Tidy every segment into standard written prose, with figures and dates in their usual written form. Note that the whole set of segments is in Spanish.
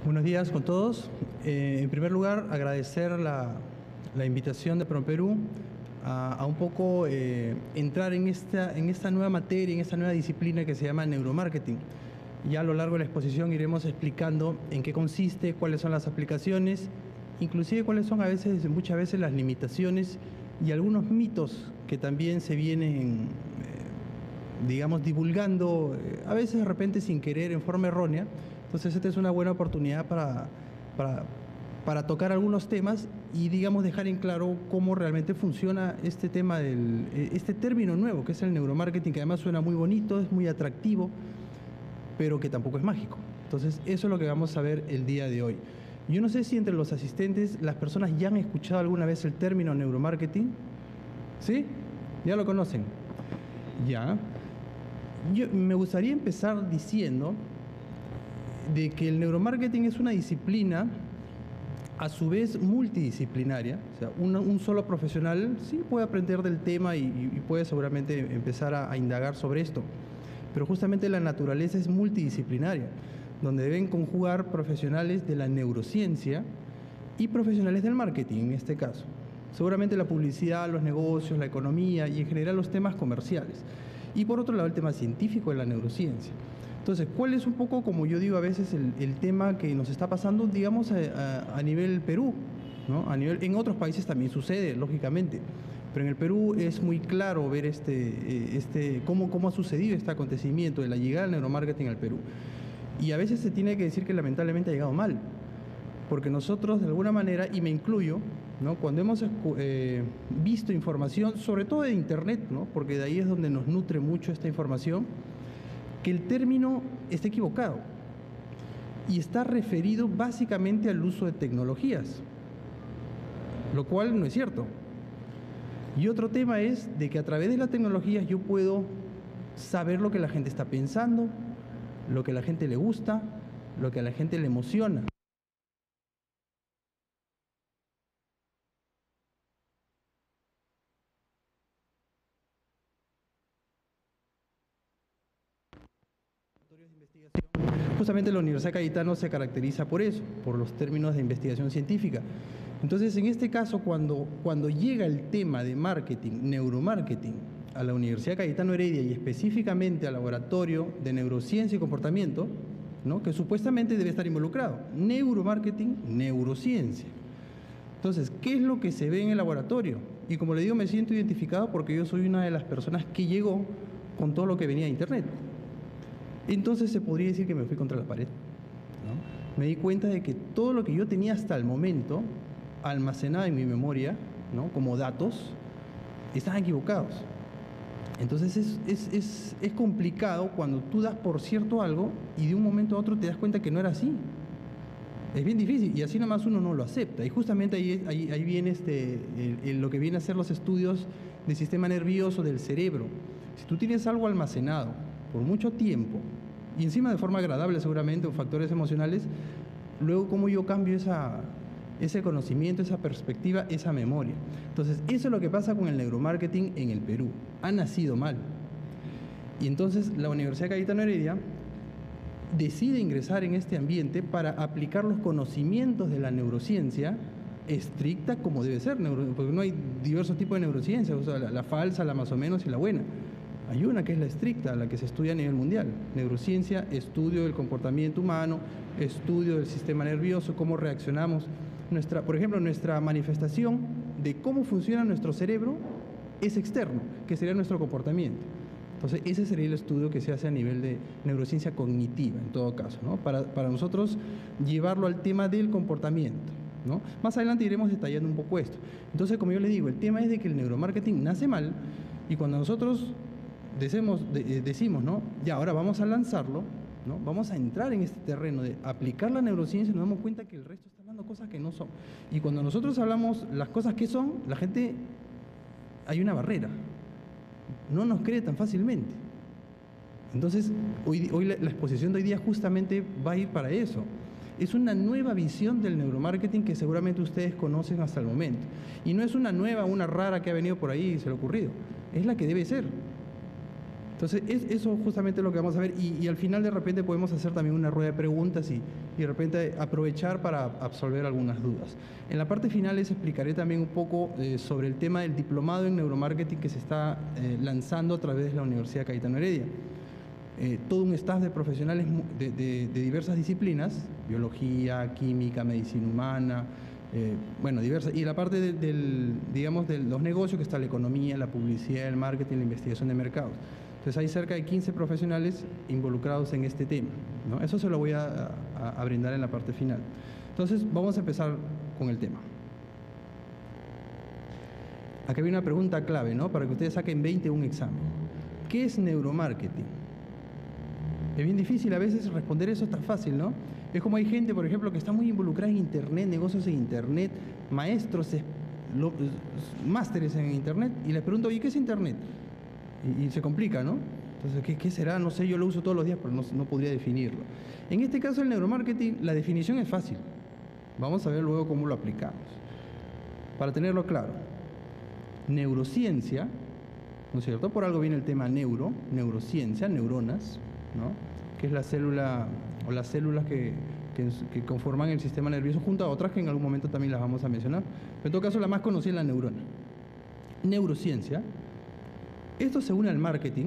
Buenos días con todos. En primer lugar, agradecer la invitación de ProPerú a un poco entrar en esta nueva materia, en esta nueva disciplina que se llama neuromarketing. Ya a lo largo de la exposición iremos explicando en qué consiste, cuáles son las aplicaciones, inclusive cuáles son muchas veces las limitaciones y algunos mitos que también se vienen, digamos, divulgando, a veces de repente sin querer, en forma errónea. Entonces esta es una buena oportunidad para tocar algunos temas y, digamos, dejar en claro cómo realmente funciona este tema este término nuevo que es el neuromarketing, que además suena muy bonito, es muy atractivo, pero que tampoco es mágico. Entonces eso es lo que vamos a ver el día de hoy. Yo no sé si entre los asistentes las personas ya han escuchado alguna vez el término neuromarketing. ¿Sí? ¿Ya lo conocen? Ya. Me gustaría empezar diciendo de que el neuromarketing es una disciplina a su vez multidisciplinaria. O sea, un solo profesional sí puede aprender del tema y puede seguramente empezar a indagar sobre esto, pero justamente la naturaleza es multidisciplinaria, donde deben conjugar profesionales de la neurociencia y profesionales del marketing en este caso. Seguramente la publicidad, los negocios, la economía y en general los temas comerciales. Y por otro lado el tema científico de la neurociencia. Entonces, ¿cuál es un poco, como yo digo a veces, el tema que nos está pasando, digamos, a nivel Perú, ¿no? En otros países también sucede, lógicamente, pero en el Perú es muy claro ver cómo ha sucedido este acontecimiento de la llegada del neuromarketing al Perú. Y a veces se tiene que decir que lamentablemente ha llegado mal, porque nosotros de alguna manera, y me incluyo, ¿no? Cuando hemos visto información, sobre todo de Internet, ¿no? Porque de ahí es donde nos nutre mucho esta información, que el término está equivocado y está referido básicamente al uso de tecnologías, lo cual no es cierto. Y otro tema es de que a través de las tecnologías yo puedo saber lo que la gente está pensando, lo que a la gente le gusta, lo que a la gente le emociona. Justamente la Universidad Cayetano se caracteriza por eso, por los términos de investigación científica. Entonces, en este caso, cuando llega el tema de marketing, neuromarketing, a la Universidad Cayetano Heredia y específicamente al Laboratorio de Neurociencia y Comportamiento, ¿no? Que supuestamente debe estar involucrado, neuromarketing, neurociencia. Entonces, ¿qué es lo que se ve en el laboratorio? Y como le digo, me siento identificado porque yo soy una de las personas que llegó con todo lo que venía de Internet. Entonces se podría decir que me fui contra la pared, ¿no? Me di cuenta de que todo lo que yo tenía hasta el momento almacenado en mi memoria, ¿no? Como datos, estaban equivocados. Entonces es complicado cuando tú das por cierto algo y de un momento a otro te das cuenta que no era así. Es bien difícil y así nomás uno no lo acepta. Y justamente ahí viene lo que viene a ser los estudios del sistema nervioso, del cerebro. Si tú tienes algo almacenado por mucho tiempo, y encima de forma agradable seguramente, o factores emocionales, luego cómo yo cambio ese conocimiento, esa perspectiva, esa memoria. Entonces, eso es lo que pasa con el neuromarketing en el Perú. Ha nacido mal. Y entonces la Universidad Cayetano Heredia decide ingresar en este ambiente para aplicar los conocimientos de la neurociencia estricta como debe ser, porque no hay diversos tipos de neurociencia, o sea, la falsa, la más o menos y la buena. Hay una que es la estricta, la que se estudia a nivel mundial. Neurociencia, estudio del comportamiento humano, estudio del sistema nervioso, cómo reaccionamos. Por ejemplo, nuestra manifestación de cómo funciona nuestro cerebro es externo, que sería nuestro comportamiento. Entonces, ese sería el estudio que se hace a nivel de neurociencia cognitiva, en todo caso, ¿no? Para nosotros llevarlo al tema del comportamiento, ¿no? Más adelante iremos detallando un poco esto. Entonces, como yo le digo, el tema es de que el neuromarketing nace mal y cuando nosotros decimos, ¿no? Ya, ahora vamos a lanzarlo, ¿no? Vamos a entrar en este terreno de aplicar la neurociencia y nos damos cuenta que el resto está hablando cosas que no son. Y cuando nosotros hablamos las cosas que son, la gente, hay una barrera. No nos cree tan fácilmente. Entonces, hoy la exposición de hoy día justamente va a ir para eso. Es una nueva visión del neuromarketing que seguramente ustedes conocen hasta el momento. Y no es una nueva, una rara que ha venido por ahí y se le ha ocurrido. Es la que debe ser. Entonces, eso justamente es lo que vamos a ver y al final de repente podemos hacer también una rueda de preguntas y de repente aprovechar para absolver algunas dudas. En la parte final les explicaré también un poco sobre el tema del diplomado en neuromarketing que se está lanzando a través de la Universidad Cayetano Heredia. Todo un staff de profesionales de diversas disciplinas, biología, química, medicina humana, bueno, diversas, y la parte digamos, de los negocios que está la economía, la publicidad, el marketing, la investigación de mercados. Entonces hay cerca de 15 profesionales involucrados en este tema, ¿no? Eso se lo voy a brindar en la parte final. Entonces vamos a empezar con el tema. Aquí viene una pregunta clave, ¿no? Para que ustedes saquen 20 un examen. ¿Qué es neuromarketing? Es bien difícil a veces responder eso tan fácil, ¿no? Es como hay gente, por ejemplo, que está muy involucrada en Internet, negocios en Internet, maestros, másteres en Internet, y les pregunto, ¿y qué es Internet? Y se complica, ¿no? Entonces, ¿qué será? No sé, yo lo uso todos los días, pero no podría definirlo. En este caso, el neuromarketing, la definición es fácil. Vamos a ver luego cómo lo aplicamos. Para tenerlo claro, neurociencia, ¿no es cierto? Por algo viene el tema neurociencia, neuronas, ¿no? Que es la célula o las células que conforman el sistema nervioso junto a otras que en algún momento también las vamos a mencionar. Pero en todo caso, la más conocida es la neurona. Neurociencia. Esto se une al marketing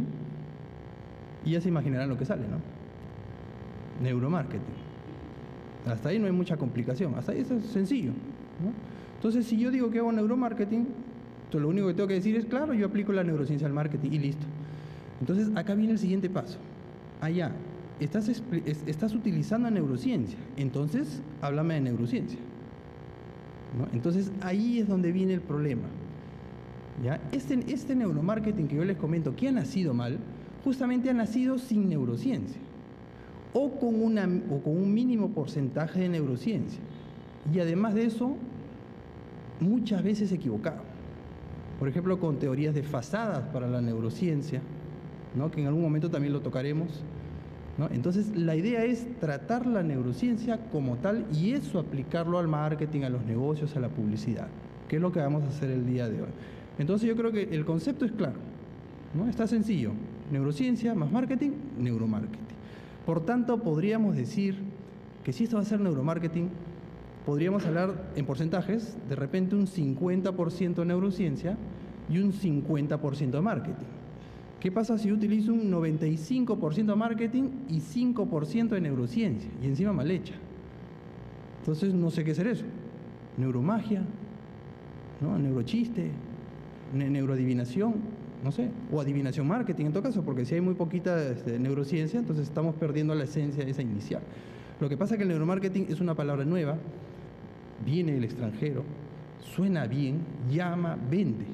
y ya se imaginarán lo que sale, ¿no? Neuromarketing. Hasta ahí no hay mucha complicación, hasta ahí es sencillo, ¿no? Entonces, si yo digo que hago neuromarketing, entonces lo único que tengo que decir es, claro, yo aplico la neurociencia al marketing y listo. Entonces, acá viene el siguiente paso. Allá, estás utilizando neurociencia, entonces, háblame de neurociencia, ¿no? Entonces, ahí es donde viene el problema. ¿Ya? Este neuromarketing que yo les comento que ha nacido mal, justamente ha nacido sin neurociencia o con un mínimo porcentaje de neurociencia y además de eso muchas veces equivocado, por ejemplo con teorías desfasadas para la neurociencia, ¿no? Que en algún momento también lo tocaremos, ¿no? Entonces la idea es tratar la neurociencia como tal y eso aplicarlo al marketing, a los negocios, a la publicidad, que es lo que vamos a hacer el día de hoy. Entonces yo creo que el concepto es claro, ¿no? Está sencillo, neurociencia más marketing, neuromarketing. Por tanto, podríamos decir que si esto va a ser neuromarketing, podríamos hablar en porcentajes, de repente un 50% neurociencia y un 50% marketing. ¿Qué pasa si yo utilizo un 95% marketing y 5% de neurociencia? Y encima mal hecha. Entonces no sé qué hacer eso. Neuromagia, ¿no? Neurochiste, neuroadivinación, no sé, o adivinación marketing en todo caso, porque si hay muy poquita neurociencia, entonces estamos perdiendo la esencia esa inicial. Lo que pasa es que el neuromarketing es una palabra nueva, viene del extranjero, suena bien, llama, vende.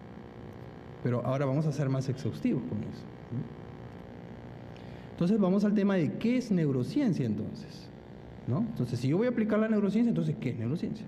Pero ahora vamos a ser más exhaustivos con eso. Entonces vamos al tema de qué es neurociencia entonces, ¿no? Entonces, si yo voy a aplicar la neurociencia, entonces, ¿qué es neurociencia?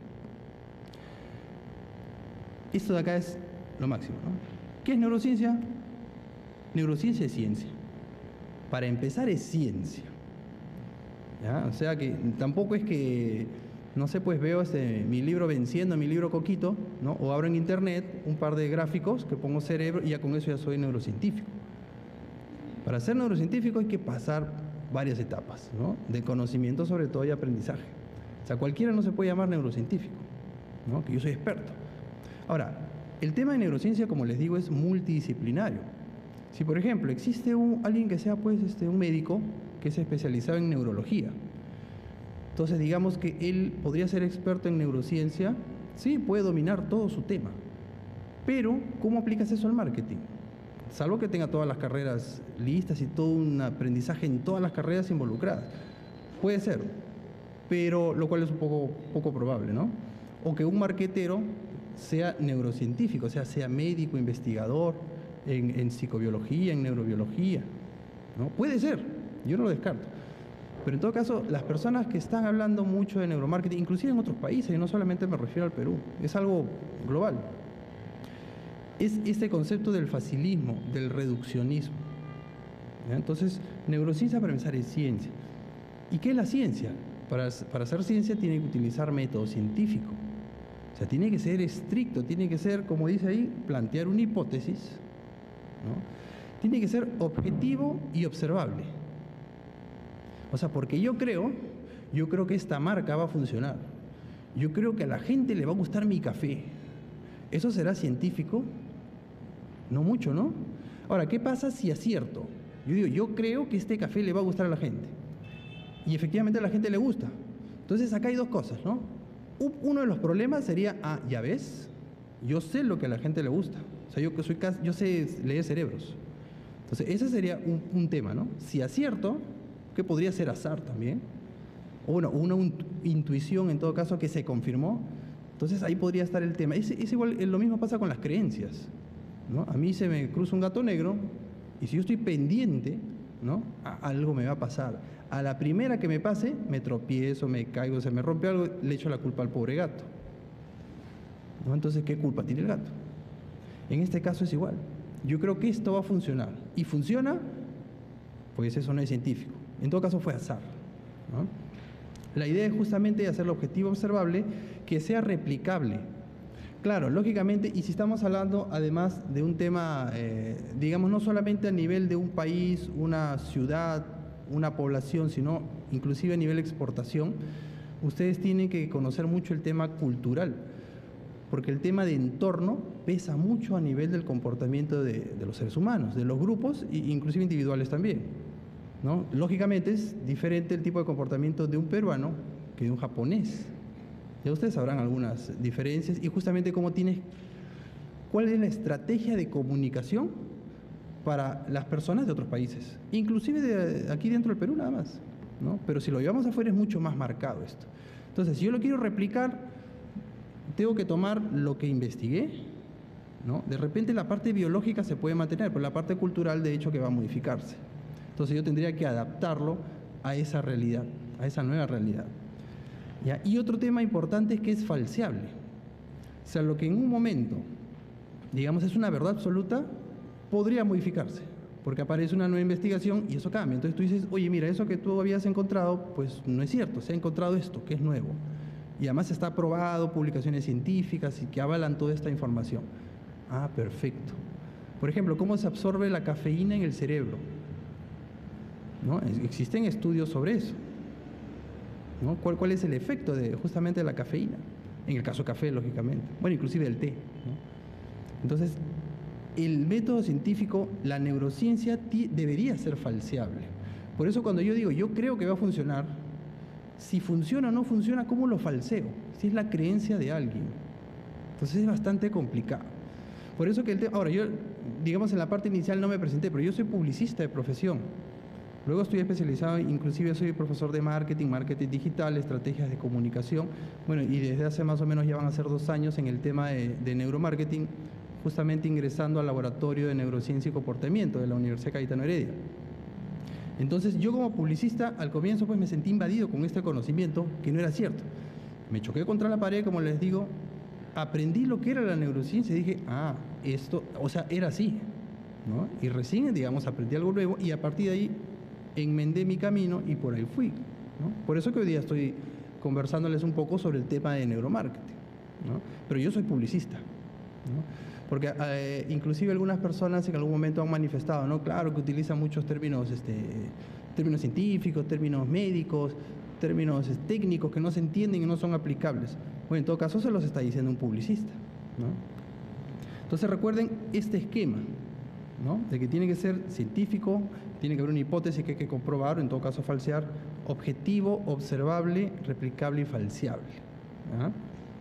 Esto de acá es lo máximo, ¿no? ¿Qué es neurociencia? Neurociencia es ciencia. Para empezar es ciencia, ¿ya? O sea que tampoco es que, no sé, pues veo mi libro Venciendo, mi libro Coquito, ¿no? O abro en internet un par de gráficos que pongo cerebro y ya con eso ya soy neurocientífico. Para ser neurocientífico hay que pasar varias etapas, ¿no? De conocimiento sobre todo y aprendizaje. O sea, cualquiera no se puede llamar neurocientífico, ¿no? Que yo soy experto. Ahora, el tema de neurociencia, como les digo, es multidisciplinario. Si, por ejemplo, existe alguien que sea pues, un médico que es especializado en neurología, entonces digamos que él podría ser experto en neurociencia, sí, puede dominar todo su tema, pero ¿cómo aplicas eso al marketing? Salvo que tenga todas las carreras listas y todo un aprendizaje en todas las carreras involucradas. Puede ser, pero lo cual es un poco probable, ¿no? O que un marketero sea neurocientífico, o sea médico, investigador en psicobiología, en neurobiología, ¿no? Puede ser, yo no lo descarto. Pero en todo caso, las personas que están hablando mucho de neuromarketing, inclusive en otros países, y no solamente me refiero al Perú, es algo global, es este concepto del facilismo, del reduccionismo, ¿ya? Entonces, neurociencia para empezar es ciencia. ¿Y qué es la ciencia? Para hacer ciencia tiene que utilizar método científico. O sea, tiene que ser estricto, tiene que ser, como dice ahí, plantear una hipótesis, ¿no? Tiene que ser objetivo y observable. O sea, porque yo creo que esta marca va a funcionar. Yo creo que a la gente le va a gustar mi café. ¿Eso será científico? No mucho, ¿no? Ahora, ¿qué pasa si acierto? Yo digo, yo creo que este café le va a gustar a la gente. Y efectivamente a la gente le gusta. Entonces acá hay dos cosas, ¿no? Uno de los problemas sería, ya ves, yo sé lo que a la gente le gusta. O sea, yo sé leer cerebros. Entonces, ese sería un tema, ¿no? Si acierto, que podría ser azar también, o bueno, una intuición en todo caso que se confirmó, entonces ahí podría estar el tema. Es igual, lo mismo pasa con las creencias, ¿no? A mí se me cruza un gato negro y si yo estoy pendiente, ¿no? Algo me va a pasar. A la primera que me pase, me tropiezo, me caigo, se me rompe algo, le echo la culpa al pobre gato, ¿no? Entonces, ¿qué culpa tiene el gato? En este caso es igual. Yo creo que esto va a funcionar. Y funciona, pues eso no es científico. En todo caso fue azar, ¿no? La idea es justamente hacerlo objetivo observable, que sea replicable. Claro, lógicamente, y si estamos hablando además de un tema, digamos, no solamente a nivel de un país, una ciudad, una población, sino inclusive a nivel de exportación, ustedes tienen que conocer mucho el tema cultural, porque el tema de entorno pesa mucho a nivel del comportamiento de los seres humanos, de los grupos, e inclusive individuales también, ¿no? Lógicamente es diferente el tipo de comportamiento de un peruano que de un japonés. Ya ustedes sabrán algunas diferencias y justamente cuál es la estrategia de comunicación para las personas de otros países, inclusive de aquí dentro del Perú nada más, ¿no? Pero si lo llevamos afuera es mucho más marcado esto. Entonces, si yo lo quiero replicar, tengo que tomar lo que investigué, ¿no? De repente la parte biológica se puede mantener, pero la parte cultural de hecho que va a modificarse. Entonces yo tendría que adaptarlo a esa realidad, a esa nueva realidad. ¿Ya? Y otro tema importante es que es falseable. O sea, lo que en un momento, digamos, es una verdad absoluta, podría modificarse, porque aparece una nueva investigación y eso cambia. Entonces tú dices, oye, mira, eso que tú habías encontrado, pues no es cierto, se ha encontrado esto, que es nuevo. Y además está aprobado, publicaciones científicas y que avalan toda esta información. Perfecto. Por ejemplo, ¿cómo se absorbe la cafeína en el cerebro? ¿No? Existen estudios sobre eso, ¿no? ¿Cuál es el efecto justamente de la cafeína? En el caso café, lógicamente. Bueno, inclusive el té, ¿no? Entonces, el método científico, la neurociencia, debería ser falseable. Por eso cuando yo digo, yo creo que va a funcionar, si funciona o no funciona, ¿cómo lo falseo? Si es la creencia de alguien. Entonces es bastante complicado. Por eso que ahora yo, digamos en la parte inicial no me presenté, pero yo soy publicista de profesión. Luego estoy especializado, inclusive soy profesor de marketing digital, estrategias de comunicación. Bueno, y desde hace más o menos ya van a ser 2 años en el tema de neuromarketing, justamente ingresando al laboratorio de neurociencia y comportamiento de la Universidad Cayetano Heredia. Entonces yo como publicista al comienzo pues me sentí invadido con este conocimiento que no era cierto. Me choqué contra la pared, como les digo, aprendí lo que era la neurociencia y dije, esto, o sea, era así, ¿no? Y recién, digamos, aprendí algo nuevo y a partir de ahí enmendé mi camino y por ahí fui, ¿no? Por eso que hoy día estoy conversándoles un poco sobre el tema de neuromarketing, ¿no? Pero yo soy publicista, ¿no? Porque inclusive algunas personas en algún momento han manifestado, ¿no? Claro que utilizan muchos términos científicos, términos médicos, términos técnicos que no se entienden y no son aplicables. Bueno, en todo caso se los está diciendo un publicista, ¿no? Entonces recuerden este esquema, ¿no? De que tiene que ser científico, tiene que haber una hipótesis que hay que comprobar, o en todo caso falsear, objetivo, observable, replicable y falseable, ¿ah?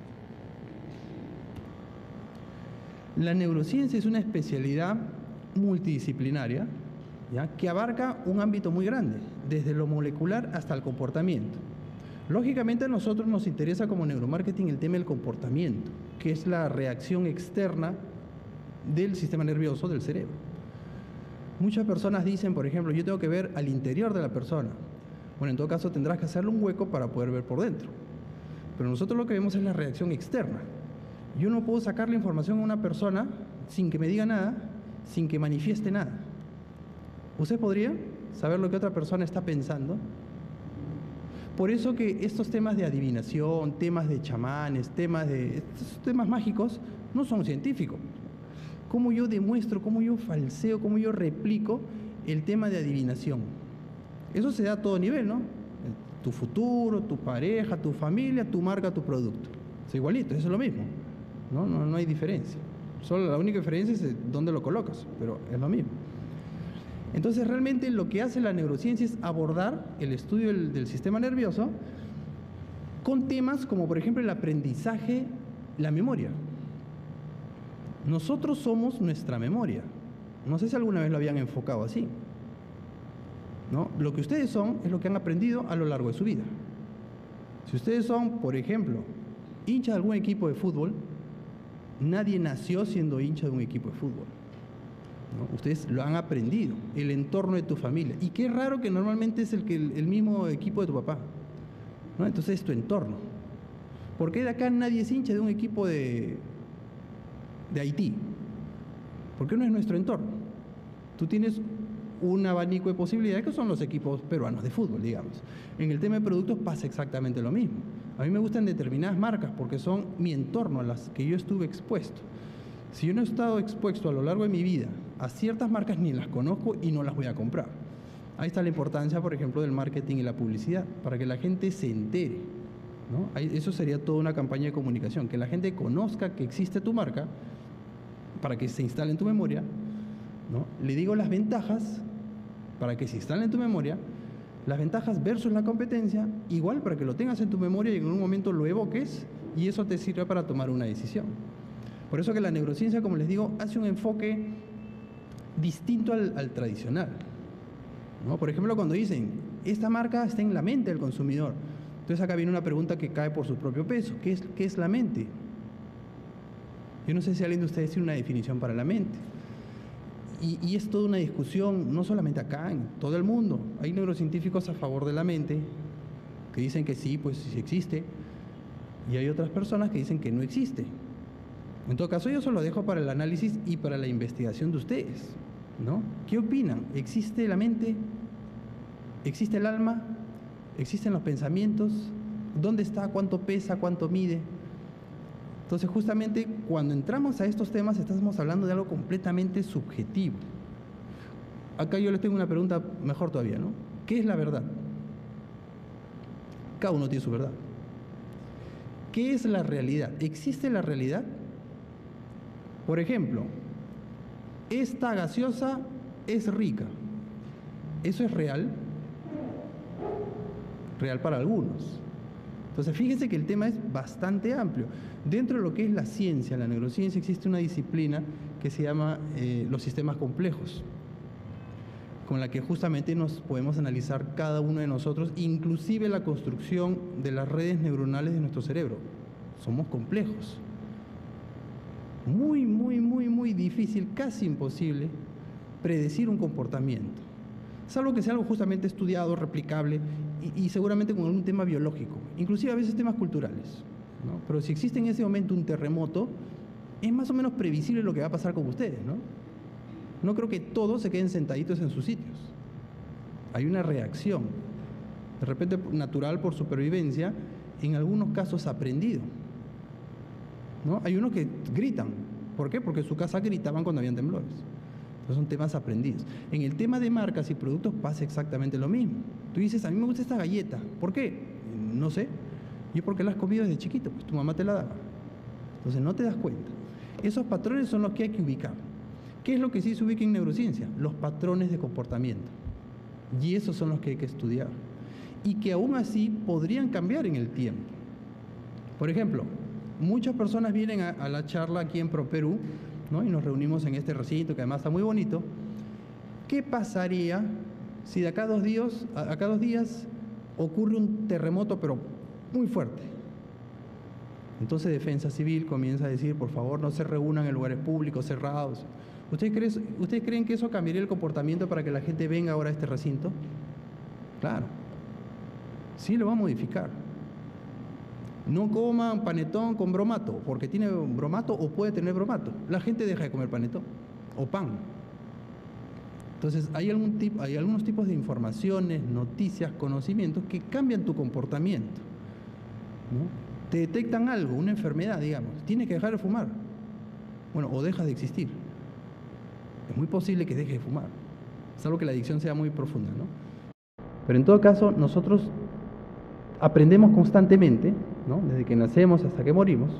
La neurociencia es una especialidad multidisciplinaria, ¿ya? Que abarca un ámbito muy grande, desde lo molecular hasta el comportamiento. Lógicamente a nosotros nos interesa como neuromarketing el tema del comportamiento, que es la reacción externa del sistema nervioso del cerebro. Muchas personas dicen, por ejemplo, yo tengo que ver al interior de la persona. Bueno, en todo caso tendrás que hacerle un hueco para poder ver por dentro. Pero nosotros lo que vemos es la reacción externa. Yo no puedo sacar la información a una persona sin que me diga nada, sin que manifieste nada. ¿Usted podría saber lo que otra persona está pensando? Por eso que estos temas de adivinación, temas de chamanes, estos temas mágicos, no son científicos. cómo yo demuestro, cómo yo falseo, cómo yo replico el tema de adivinación. Eso se da a todo nivel, ¿no? Tu futuro, tu pareja, tu familia, tu marca, tu producto. Es igualito, eso es lo mismo. No hay diferencia. Solo la única diferencia es dónde lo colocas, pero es lo mismo. Entonces, realmente lo que hace la neurociencia es abordar el estudio del sistema nervioso con temas como, por ejemplo, el aprendizaje, la memoria. Nosotros somos nuestra memoria. No sé si alguna vez lo habían enfocado así, ¿no? Lo que ustedes son es lo que han aprendido a lo largo de su vida. Si ustedes son, por ejemplo, hinchas de algún equipo de fútbol, nadie nació siendo hincha de un equipo de fútbol, ¿no? Ustedes lo han aprendido, el entorno de tu familia. Y qué raro que normalmente es el mismo equipo de tu papá, ¿no? Entonces es tu entorno. ¿Por qué de acá nadie es hincha de un equipo de Haití? Porque no es nuestro entorno. Tú tienes un abanico de posibilidades que son los equipos peruanos de fútbol, digamos. En el tema de productos pasa exactamente lo mismo. A mí me gustan determinadas marcas porque son mi entorno, a las que yo estuve expuesto. Si yo no he estado expuesto a lo largo de mi vida a ciertas marcas, ni las conozco y no las voy a comprar. Ahí está la importancia, por ejemplo, del marketing y la publicidad, para que la gente se entere, ¿no? Eso sería toda una campaña de comunicación, que la gente conozca que existe tu marca, para que se instale en tu memoria, ¿no? Le digo las ventajas, para que se instale en tu memoria, las ventajas versus la competencia, igual para que lo tengas en tu memoria y en un momento lo evoques, y eso te sirve para tomar una decisión. Por eso que la neurociencia, como les digo, hace un enfoque distinto al tradicional, ¿no? Por ejemplo, cuando dicen, esta marca está en la mente del consumidor. Entonces acá viene una pregunta que cae por su propio peso. ¿Qué es la mente? Yo no sé si alguien de ustedes tiene una definición para la mente. Y es toda una discusión, no solamente acá, en todo el mundo. Hay neurocientíficos a favor de la mente, que dicen que sí, pues sí existe. Y hay otras personas que dicen que no existe. En todo caso, yo se lo dejo para el análisis y para la investigación de ustedes, ¿no? ¿Qué opinan? ¿Existe la mente? ¿Existe el alma? ¿Existen los pensamientos? ¿Dónde está? ¿Cuánto pesa? ¿Cuánto mide? Entonces, justamente cuando entramos a estos temas, estamos hablando de algo completamente subjetivo. Acá yo les tengo una pregunta mejor todavía, ¿no? ¿Qué es la verdad? Cada uno tiene su verdad. ¿Qué es la realidad? ¿Existe la realidad? Por ejemplo, esta gaseosa es rica. ¿Eso es real? Real para algunos. Entonces, fíjense que el tema es bastante amplio. Dentro de lo que es la ciencia, la neurociencia, existe una disciplina que se llama los sistemas complejos, con la que justamente nos podemos analizar cada uno de nosotros, inclusive la construcción de las redes neuronales de nuestro cerebro. Somos complejos. Muy difícil, casi imposible, predecir un comportamiento. Salvo que sea algo justamente estudiado, replicable y seguramente con algún tema biológico, inclusive a veces temas culturales, ¿no? Pero si existe en ese momento un terremoto, es más o menos previsible lo que va a pasar con ustedes, ¿no? No creo que todos se queden sentaditos en sus sitios. Hay una reacción, de repente natural por supervivencia, en algunos casos aprendido, ¿no? Hay unos que gritan. ¿Por qué? Porque en su casa gritaban cuando habían temblores. Entonces son temas aprendidos. En el tema de marcas y productos pasa exactamente lo mismo. Tú dices, a mí me gusta esta galleta. ¿Por qué? No sé. ¿Y por qué la has comido desde chiquito? Pues tu mamá te la daba. Entonces no te das cuenta. Esos patrones son los que hay que ubicar. ¿Qué es lo que sí se ubica en neurociencia? Los patrones de comportamiento. Y esos son los que hay que estudiar. Y que aún así podrían cambiar en el tiempo. Por ejemplo, muchas personas vienen a la charla aquí en ProPerú, ¿no? Y nos reunimos en este recinto que además está muy bonito. ¿Qué pasaría si de acá a 2 días ocurre un terremoto pero muy fuerte? Entonces Defensa Civil comienza a decir, por favor, no se reúnan en lugares públicos cerrados. ¿Ustedes creen que eso cambiaría el comportamiento para que la gente venga ahora a este recinto? Claro, sí lo va a modificar. No coman panetón con bromato, porque tiene bromato o puede tener bromato. La gente deja de comer panetón o pan. Entonces, hay algunos tipos de informaciones, noticias, conocimientos que cambian tu comportamiento, ¿no? Te detectan algo, una enfermedad, digamos. Tienes que dejar de fumar. Bueno, o dejas de existir. es muy posible que deje de fumar, salvo que la adicción sea muy profunda, ¿no? Pero en todo caso, nosotros aprendemos constantemente, ¿no? Desde que nacemos hasta que morimos,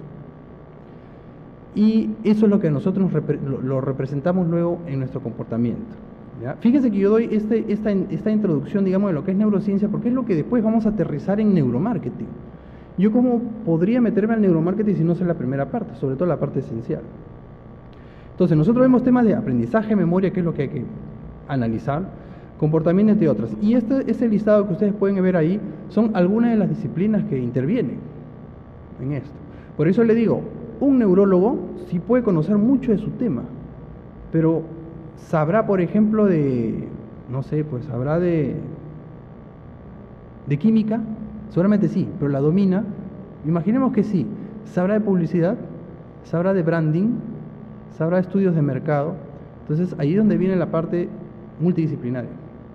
y eso es lo que nosotros lo representamos luego en nuestro comportamiento, ¿ya? Fíjense que yo doy esta introducción, digamos, de lo que es neurociencia, porque es lo que después vamos a aterrizar en neuromarketing. Yo cómo podría meterme al neuromarketing si no sé la primera parte, sobre todo la parte esencial. Entonces, nosotros vemos temas de aprendizaje, memoria, que es lo que hay que analizar, comportamiento, entre otras. Y ese listado que ustedes pueden ver ahí son algunas de las disciplinas que intervienen en esto. Por eso le digo, un neurólogo sí puede conocer mucho de su tema, pero sabrá, por ejemplo, no sé, pues sabrá de química, seguramente sí, pero la domina. Imaginemos que sí, sabrá de publicidad, sabrá de branding, sabrá de estudios de mercado. Entonces, ahí es donde viene la parte multidisciplinaria.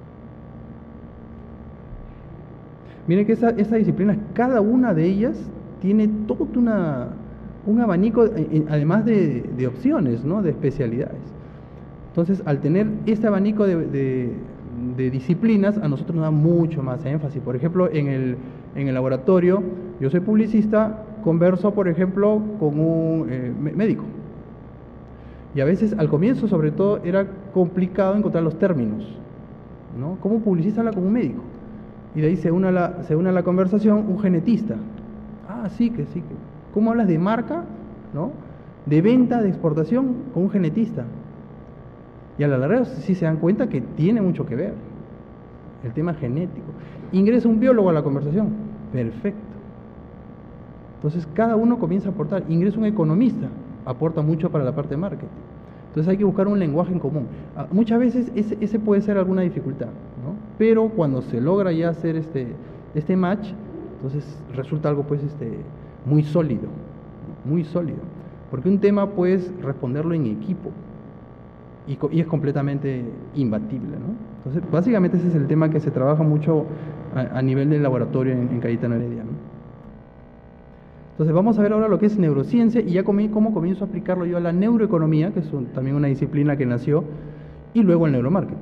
Miren que esas disciplinas, cada una de ellas tiene todo un abanico, además de opciones, ¿no? De especialidades. Entonces, al tener este abanico de disciplinas, a nosotros nos da mucho más énfasis. Por ejemplo, en el laboratorio, yo soy publicista, converso, por ejemplo, con un médico. Y a veces, al comienzo, sobre todo, era complicado encontrar los términos, ¿no? ¿Cómo un publicista habla con un médico? Y de ahí se une a la conversación un genetista. Ah, sí que. ¿Cómo hablas de marca, ¿no? De venta, de exportación, con un genetista? Y a la larga sí se dan cuenta que tiene mucho que ver el tema genético. Ingresa un biólogo a la conversación. Perfecto. Entonces cada uno comienza a aportar. Ingresa un economista, aporta mucho para la parte de marketing. Entonces hay que buscar un lenguaje en común. Muchas veces ese puede ser alguna dificultad, ¿no? Pero cuando se logra ya hacer este match, entonces resulta algo pues muy sólido, ¿no? Muy sólido. Porque un tema puedes responderlo en equipo y es completamente imbatible, ¿no? Entonces básicamente ese es el tema que se trabaja mucho a nivel del laboratorio en Cayetano Heredia, ¿no? Entonces vamos a ver ahora lo que es neurociencia y ya cómo comienzo a aplicarlo yo a la neuroeconomía, que es también una disciplina que nació, y luego el neuromarketing.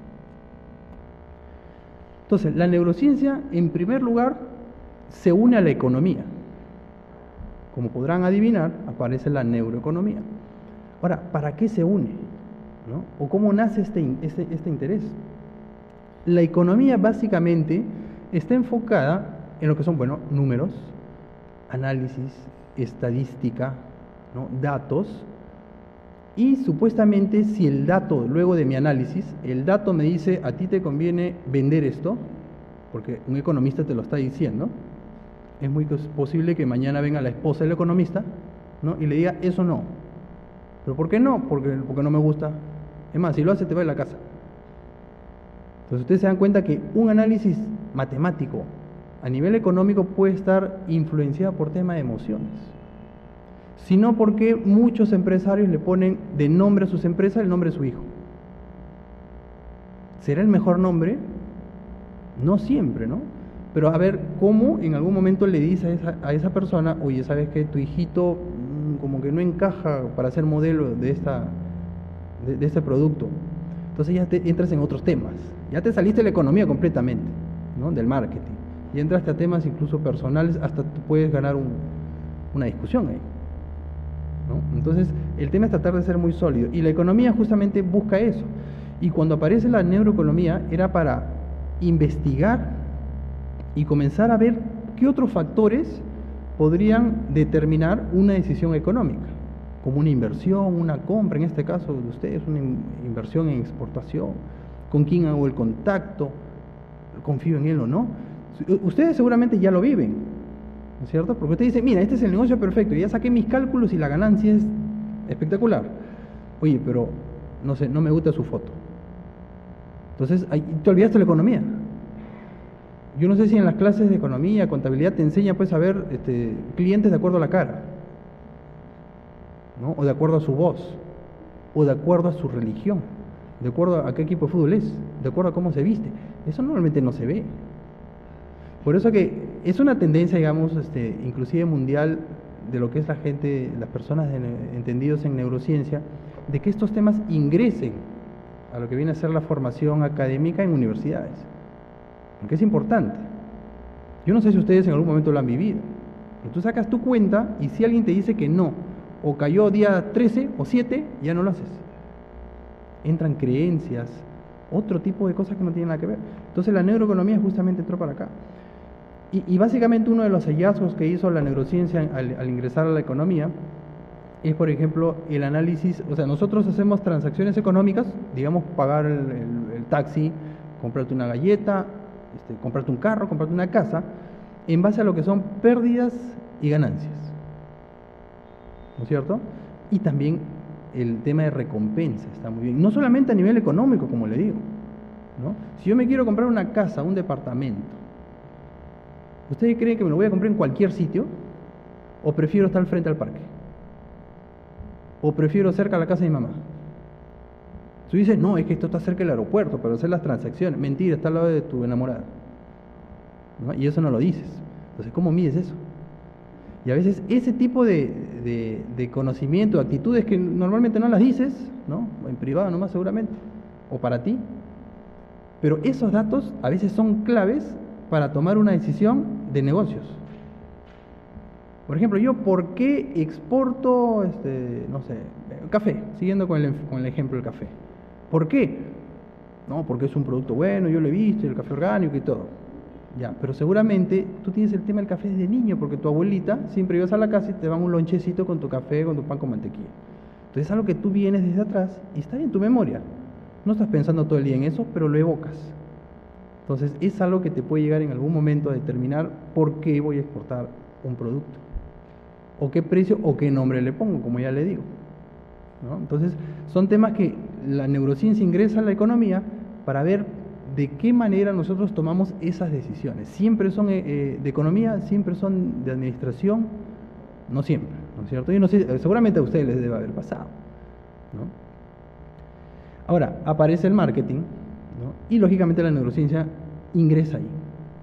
Entonces, la neurociencia, en primer lugar, se une a la economía. Como podrán adivinar, aparece la neuroeconomía. Ahora, ¿para qué se une, ¿no? ¿O cómo nace este interés? La economía básicamente está enfocada en lo que son, bueno, números, análisis, estadística, ¿no? Datos, y supuestamente si el dato, luego de mi análisis, el dato me dice, a ti te conviene vender esto, porque un economista te lo está diciendo, es muy posible que mañana venga la esposa del economista, ¿no? Y le diga, eso no. ¿Pero por qué no? Porque no me gusta. Es más, si lo hace te va a la casa. Entonces ustedes se dan cuenta que un análisis matemático a nivel económico puede estar influenciado por temas de emociones, sino porque muchos empresarios le ponen de nombre a sus empresas el nombre de su hijo. ¿Será el mejor nombre? No siempre, ¿no? Pero a ver, ¿cómo en algún momento le dice a esa persona, oye, ¿sabes qué? Tu hijito como que no encaja para ser modelo de este producto? Entonces ya te entras en otros temas, ya te saliste de la economía completamente, ¿no? Del marketing. Y entraste a temas incluso personales, hasta tú puedes ganar una discusión ahí, ¿no? Entonces, el tema es tratar de ser muy sólido. Y la economía justamente busca eso. Y cuando aparece la neuroeconomía, era para investigar y comenzar a ver qué otros factores podrían determinar una decisión económica, como una inversión, una compra, en este caso de ustedes, una inversión en exportación, con quién hago el contacto, confío en él o no. Ustedes seguramente ya lo viven, ¿no es cierto? Porque usted dice, mira, este es el negocio perfecto, ya saqué mis cálculos y la ganancia es espectacular. Oye, pero no sé, no me gusta su foto. Entonces, ahí te olvidaste de la economía. Yo no sé si en las clases de economía, contabilidad, te enseña pues a ver clientes de acuerdo a la cara, ¿no? O de acuerdo a su voz, o de acuerdo a su religión, de acuerdo a qué equipo de fútbol es, de acuerdo a cómo se viste. Eso normalmente no se ve. Por eso que es una tendencia, digamos, inclusive mundial, de lo que es la gente, las personas entendidos en neurociencia, de que estos temas ingresen a lo que viene a ser la formación académica en universidades, porque es importante. Yo no sé si ustedes en algún momento lo han vivido, pero tú sacas tu cuenta y si alguien te dice que no, o cayó día 13 o 7, ya no lo haces. Entran creencias, otro tipo de cosas que no tienen nada que ver. Entonces la neuroeconomía justamente entró para acá. Y básicamente uno de los hallazgos que hizo la neurociencia al ingresar a la economía es, por ejemplo, el análisis. O sea, nosotros hacemos transacciones económicas, digamos, pagar el taxi, comprarte una galleta, comprarte un carro, comprarte una casa, en base a lo que son pérdidas y ganancias, ¿no es cierto? Y también el tema de recompensa está muy bien, no solamente a nivel económico, como le digo, ¿no? Si yo me quiero comprar una casa, un departamento, ¿ustedes creen que me lo voy a comprar en cualquier sitio? ¿O prefiero estar frente al parque? ¿O prefiero cerca de la casa de mi mamá? Tú dices, no, es que esto está cerca del aeropuerto para hacer las transacciones. Mentira, está al lado de tu enamorada, ¿no? Y eso no lo dices. Entonces, ¿cómo mides eso? Y a veces ese tipo de conocimiento, de actitudes que normalmente no las dices, ¿no? En privado nomás seguramente, o para ti, pero esos datos a veces son claves para tomar una decisión de negocios. Por ejemplo, yo, ¿por qué exporto, no sé, café? Siguiendo con el ejemplo del café. ¿Por qué? No, porque es un producto bueno, yo lo he visto, el café orgánico y todo. Ya, pero seguramente tú tienes el tema del café desde niño, porque tu abuelita siempre ibas a la casa y te daban un lonchecito con tu café, con tu pan con mantequilla. Entonces es algo que tú vienes desde atrás y está en tu memoria. No estás pensando todo el día en eso, pero lo evocas. Entonces es algo que te puede llegar en algún momento a determinar por qué voy a exportar un producto, o qué precio o qué nombre le pongo, como ya le digo, ¿no? Entonces son temas que la neurociencia ingresa a la economía para ver de qué manera nosotros tomamos esas decisiones. Siempre son de economía, siempre son de administración, no siempre, ¿no es cierto? Yo no sé, seguramente a ustedes les debe haber pasado, ¿no? Ahora, aparece el marketing, ¿no? Y lógicamente la neurociencia ingresa ahí.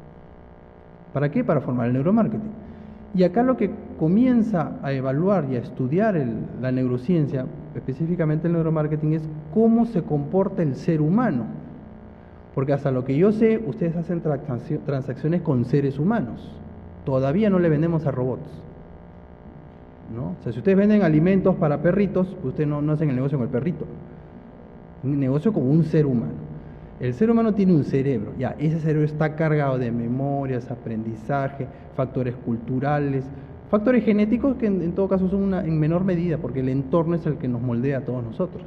¿Para qué? Para formar el neuromarketing. Y acá lo que comienza a evaluar y a estudiar la neurociencia, específicamente el neuromarketing, es cómo se comporta el ser humano. Porque hasta lo que yo sé, ustedes hacen transacciones con seres humanos. Todavía no le vendemos a robots, ¿no? O sea, si ustedes venden alimentos para perritos, ustedes no hacen el negocio con el perrito. Un negocio con un ser humano. El ser humano tiene un cerebro. Ya, ese cerebro está cargado de memorias, aprendizaje, factores culturales, factores genéticos que en todo caso son en menor medida, porque el entorno es el que nos moldea a todos nosotros.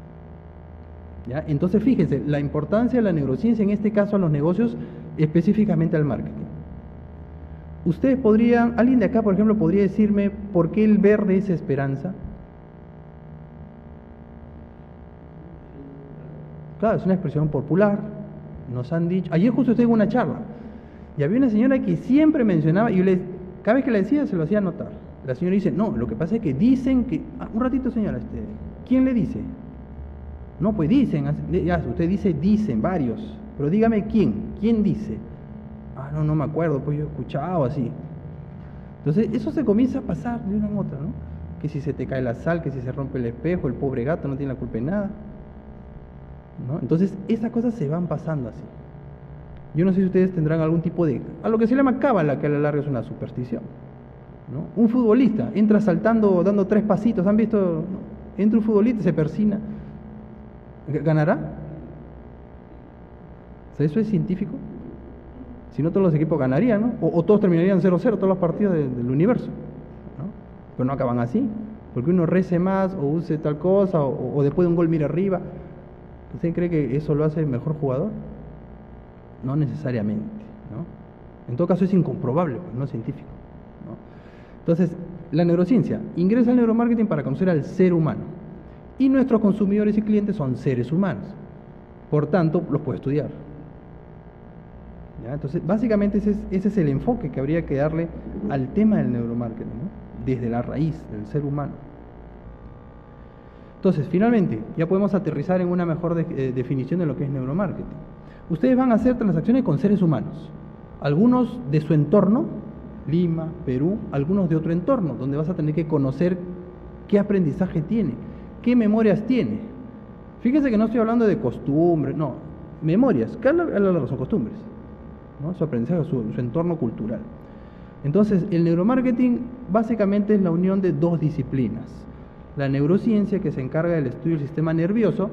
¿Ya? Entonces fíjense, la importancia de la neurociencia en este caso a los negocios, específicamente al marketing. Ustedes podrían, alguien de acá por ejemplo podría decirme por qué el verde es esperanza. Claro, es una expresión popular, nos han dicho, ayer justo estuve en una charla y había una señora que siempre mencionaba, y cada vez que le decía se lo hacía notar. La señora dice, no, lo que pasa es que dicen que, un ratito señora, ¿quién le dice? No, pues dicen, ya, usted dice, dicen varios, pero dígame quién dice. Ah, no me acuerdo, pues yo he escuchado así. Entonces eso se comienza a pasar de una en otra, ¿no? Que si se te cae la sal, que si se rompe el espejo, el pobre gato no tiene la culpa de nada, ¿no? Entonces esas cosas se van pasando así. Yo no sé si ustedes tendrán algún tipo a lo que se llama cábala, que a la larga es una superstición, ¿no? Un futbolista entra saltando, dando 3 pasitos, ¿han visto? Entra un futbolista y se persina. ¿Ganará? O sea, ¿eso es científico? Si no, todos los equipos ganarían, ¿no? O todos terminarían 0-0, todos los partidos del universo, ¿no? Pero no acaban así, porque uno rece más o use tal cosa, o después de un gol mira arriba. ¿Usted cree que eso lo hace mejor jugador? No necesariamente, ¿no? En todo caso es incomprobable, pues, no es científico, ¿no? Entonces, la neurociencia ingresa al neuromarketing para conocer al ser humano. Y nuestros consumidores y clientes son seres humanos. Por tanto, los puede estudiar. ¿Ya? Entonces, básicamente ese es el enfoque que habría que darle al tema del neuromarketing, ¿no? Desde la raíz del ser humano. Entonces, finalmente, ya podemos aterrizar en una mejor definición de lo que es neuromarketing. Ustedes van a hacer transacciones con seres humanos, algunos de su entorno Lima, Perú, algunos de otro entorno, donde vas a tener que conocer qué aprendizaje tiene, qué memorias tiene. Fíjese que no estoy hablando de costumbres, no, memorias, que son costumbres, ¿no? Su aprendizaje, su entorno cultural. Entonces, el neuromarketing básicamente es la unión de dos disciplinas. La neurociencia, que se encarga del estudio del sistema nervioso.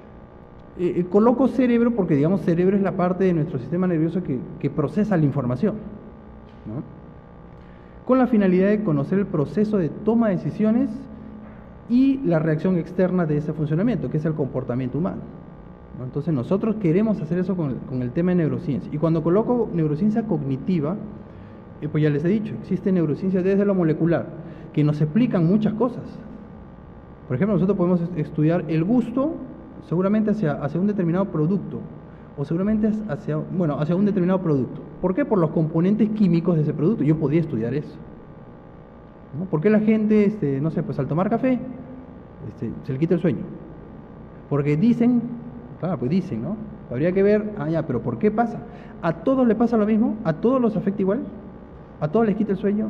Coloco cerebro porque, digamos, cerebro es la parte de nuestro sistema nervioso que procesa la información, ¿no? Con la finalidad de conocer el proceso de toma de decisiones y la reacción externa de ese funcionamiento, que es el comportamiento humano, ¿no? Entonces, nosotros queremos hacer eso con el tema de neurociencia. Y cuando coloco neurociencia cognitiva, pues ya les he dicho, existe neurociencia desde lo molecular, que nos explican muchas cosas. Por ejemplo, nosotros podemos estudiar el gusto, seguramente hacia un determinado producto, o seguramente hacia un determinado producto. ¿Por qué? Por los componentes químicos de ese producto. Yo podría estudiar eso, ¿no? ¿Por qué la gente, no sé, pues al tomar café, se le quita el sueño? Porque dicen, claro, pues dicen, ¿no? Habría que ver, pero ¿por qué pasa? ¿A todos les pasa lo mismo? ¿A todos los afecta igual? ¿A todos les quita el sueño?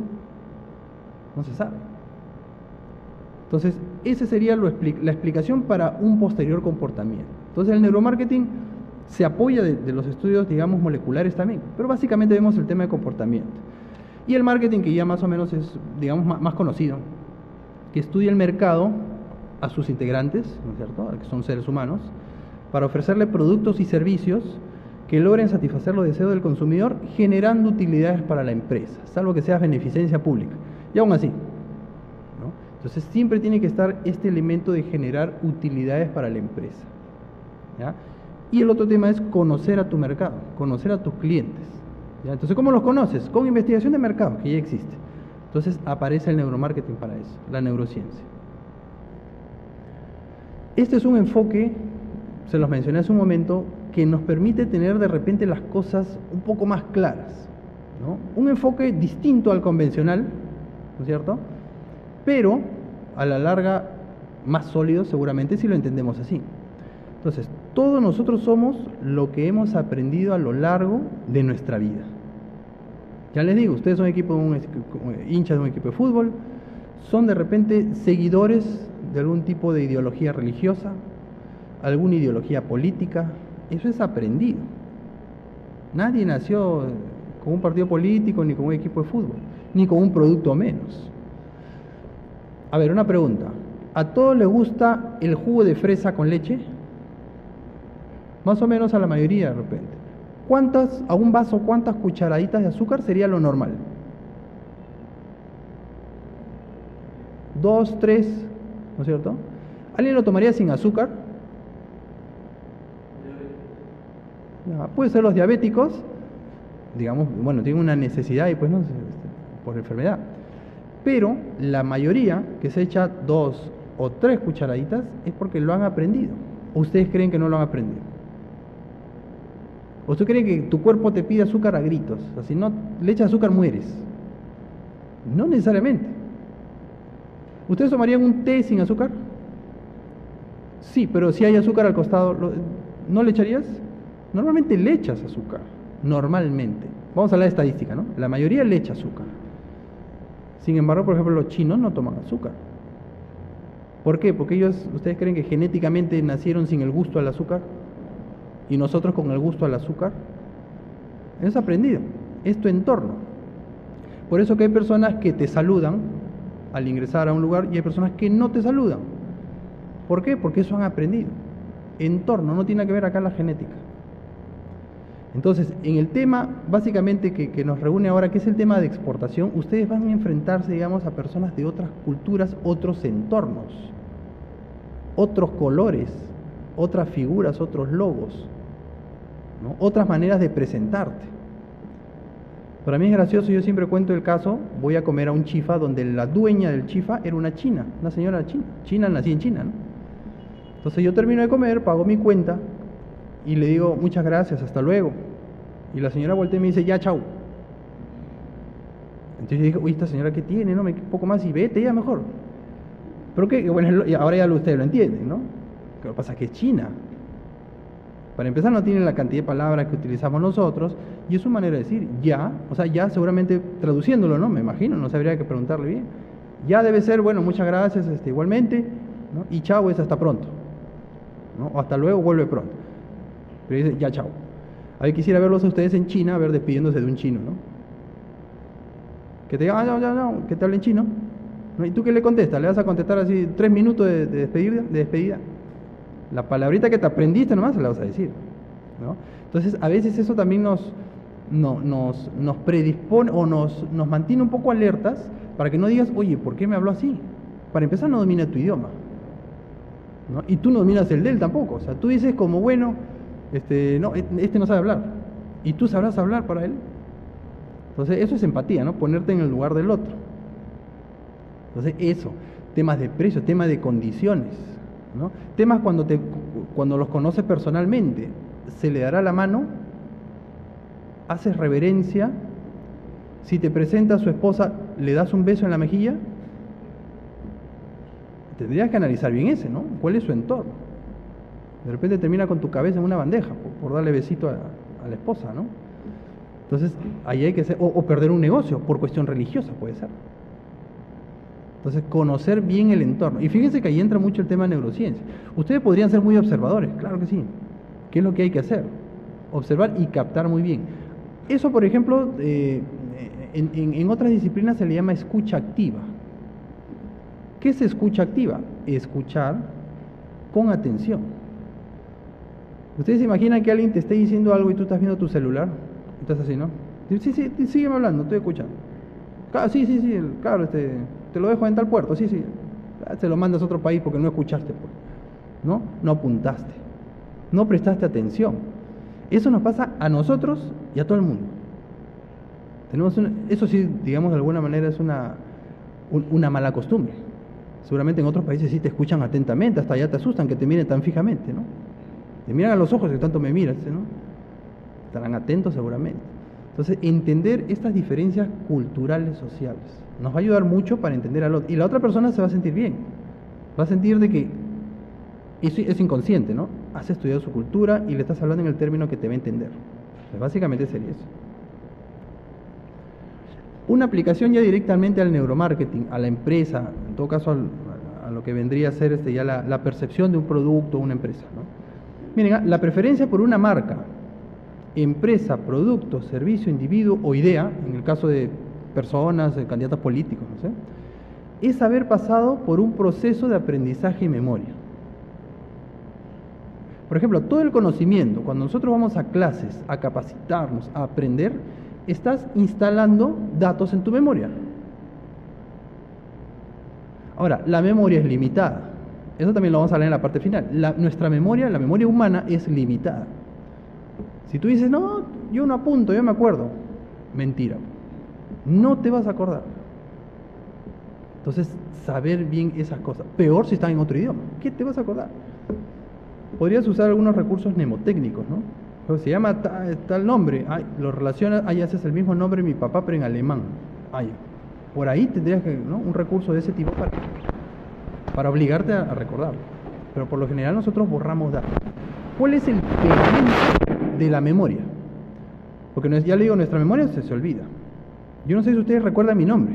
No se sabe. Entonces, esa sería la explicación para un posterior comportamiento. Entonces, el neuromarketing se apoya de los estudios, digamos, moleculares también, pero básicamente vemos el tema de comportamiento. Y el marketing, que ya más o menos es, digamos, más conocido, que estudia el mercado a sus integrantes, ¿no es cierto?, que son seres humanos, para ofrecerle productos y servicios que logren satisfacer los deseos del consumidor, generando utilidades para la empresa, salvo que sea beneficencia pública. Y aún así, ¿no? Entonces siempre tiene que estar este elemento de generar utilidades para la empresa, ¿ya? Y el otro tema es conocer a tu mercado, conocer a tus clientes, ¿ya? Entonces, ¿cómo los conoces? Con investigación de mercado, que ya existe. Entonces aparece el neuromarketing para eso, la neurociencia. Este es un enfoque, se los mencioné hace un momento, que nos permite tener de repente las cosas un poco más claras, ¿no? Un enfoque distinto al convencional, ¿no es cierto? Pero a la larga más sólido seguramente si lo entendemos así. Entonces, todos nosotros somos lo que hemos aprendido a lo largo de nuestra vida. Ya les digo, ustedes son hinchas de un equipo de fútbol, son de repente seguidores de algún tipo de ideología religiosa, alguna ideología política. Eso es aprendido. Nadie nació con un partido político, ni con un equipo de fútbol, ni con un producto menos. A ver, una pregunta. ¿A todos les gusta el jugo de fresa con leche? Más o menos a la mayoría de repente. A un vaso, cuántas cucharaditas de azúcar sería lo normal? 2, 3, ¿no es cierto? ¿Alguien lo tomaría sin azúcar? Ya, puede ser los diabéticos, digamos, bueno, tienen una necesidad y pues no, por enfermedad. Pero la mayoría que se echa 2 o 3 cucharaditas es porque lo han aprendido. ¿O ustedes creen que no lo han aprendido? ¿O ustedes creen que tu cuerpo te pide azúcar a gritos? O sea, si no le echas azúcar mueres. No necesariamente. ¿Ustedes tomarían un té sin azúcar? Sí, pero si hay azúcar al costado, ¿no le echarías? Normalmente le echas azúcar, normalmente. Vamos a hablar de estadística, ¿no? La mayoría le echa azúcar. Sin embargo, por ejemplo, los chinos no toman azúcar. ¿Por qué? Porque ustedes creen que genéticamente nacieron sin el gusto al azúcar y nosotros con el gusto al azúcar. Es aprendido, es tu entorno. Por eso que hay personas que te saludan al ingresar a un lugar y hay personas que no te saludan. ¿Por qué? Porque eso han aprendido. Entorno, no tiene que ver acá la genética. Entonces, en el tema básicamente que nos reúne ahora, que es el tema de exportación, ustedes van a enfrentarse, digamos, a personas de otras culturas, otros entornos, otros colores, otras figuras, otros logos, ¿no? Otras maneras de presentarte. Para mí es gracioso, yo siempre cuento el caso, voy a comer a un chifa donde la dueña del chifa era una china, una señora china nací en China, ¿no? Entonces yo termino de comer, pago mi cuenta y le digo, muchas gracias, hasta luego. Y la señora voltea y me dice, ya, chau. Entonces yo dije, uy, esta señora ¿qué tiene? No, un poco más y vete ya mejor. Pero que, bueno, ahora ya ustedes lo entienden, ¿no? Lo que pasa es que es China. Para empezar, no tienen la cantidad de palabras que utilizamos nosotros, y es su manera de decir ya, o sea, ya seguramente traduciéndolo, ¿no? Me imagino, no sabría que preguntarle bien. Ya debe ser, bueno, muchas gracias, igualmente, ¿no? Y chao es hasta pronto, ¿no? O hasta luego, vuelve pronto. Pero dice ya chao. A ver, quisiera verlos a ustedes en China, a ver, despidiéndose de un chino, ¿no? Que te diga, no, que te hable en chino, ¿no? ¿Y tú qué le contestas? ¿Le vas a contestar así 3 minutos de despedida? La palabrita que te aprendiste nomás se la vas a decir, ¿no? Entonces, a veces eso también nos predispone o nos mantiene un poco alertas para que no digas, oye, ¿por qué me habló así? Para empezar, no domina tu idioma, ¿no? Y tú no dominas el de él tampoco. O sea, tú dices como, bueno, no, no sabe hablar. ¿Y tú sabrás hablar para él? Entonces, eso es empatía, ¿no? Ponerte en el lugar del otro. Entonces, eso, temas de precio, temas de condiciones, ¿no? Temas cuando los conoces personalmente, se le dará la mano, haces reverencia, si te presenta a su esposa, le das un beso en la mejilla. Tendrías que analizar bien ese, ¿no? ¿Cuál es su entorno? De repente termina con tu cabeza en una bandeja por darle besito a la esposa, ¿no? Entonces, ahí hay que ser, o perder un negocio por cuestión religiosa, puede ser. Entonces, conocer bien el entorno. Y fíjense que ahí entra mucho el tema de neurociencia. Ustedes podrían ser muy observadores, claro que sí. ¿Qué es lo que hay que hacer? Observar y captar muy bien. Eso, por ejemplo, en otras disciplinas se le llama escucha activa. ¿Qué es escucha activa? Escuchar con atención. ¿Ustedes se imaginan que alguien te esté diciendo algo y tú estás viendo tu celular? Estás así, ¿no? Sí, sígueme hablando, estoy escuchando. Sí, claro, te lo dejo en tal puerto, sí. Se lo mandas a otro país porque no escuchaste, pues, ¿no? No apuntaste, no prestaste atención. Eso nos pasa a nosotros y a todo el mundo. Eso sí, digamos de alguna manera es una mala costumbre. Seguramente en otros países sí te escuchan atentamente, hasta ya te asustan que te miren tan fijamente, ¿no? Te miran a los ojos que tanto me miras, ¿no? Estarán atentos seguramente. Entonces, entender estas diferencias culturales, sociales, nos va a ayudar mucho para entender al otro. Y la otra persona se va a sentir bien. Va a sentir de que eso es inconsciente, ¿no? Has estudiado su cultura y le estás hablando en el término que te va a entender. Pues básicamente sería eso. Una aplicación ya directamente al neuromarketing, a la empresa, en todo caso a lo que vendría a ser ya la percepción de un producto o una empresa, ¿no? Miren, la preferencia por una marca, empresa, producto, servicio, individuo o idea, en el caso de personas, de candidatos políticos, no sé, es haber pasado por un proceso de aprendizaje y memoria. Por ejemplo, todo el conocimiento, cuando nosotros vamos a clases, a capacitarnos, a aprender, estás instalando datos en tu memoria. Ahora, la memoria es limitada. Eso también lo vamos a hablar en la parte final. Nuestra memoria, la memoria humana, es limitada. Si tú dices, no, yo no apunto, yo me acuerdo. Mentira. No te vas a acordar. Entonces, saber bien esas cosas. Peor si están en otro idioma. ¿Qué te vas a acordar? Podrías usar algunos recursos mnemotécnicos, ¿no? Pues se llama tal nombre. Lo relacionas, haces el mismo nombre de mi papá, pero en alemán. Por ahí tendrías que, ¿no? Un recurso de ese tipo para obligarte a recordarlo. Pero por lo general nosotros borramos datos. ¿Cuál es el peligro de la memoria? Porque ya le digo, nuestra memoria se olvida. Yo no sé si ustedes recuerdan mi nombre.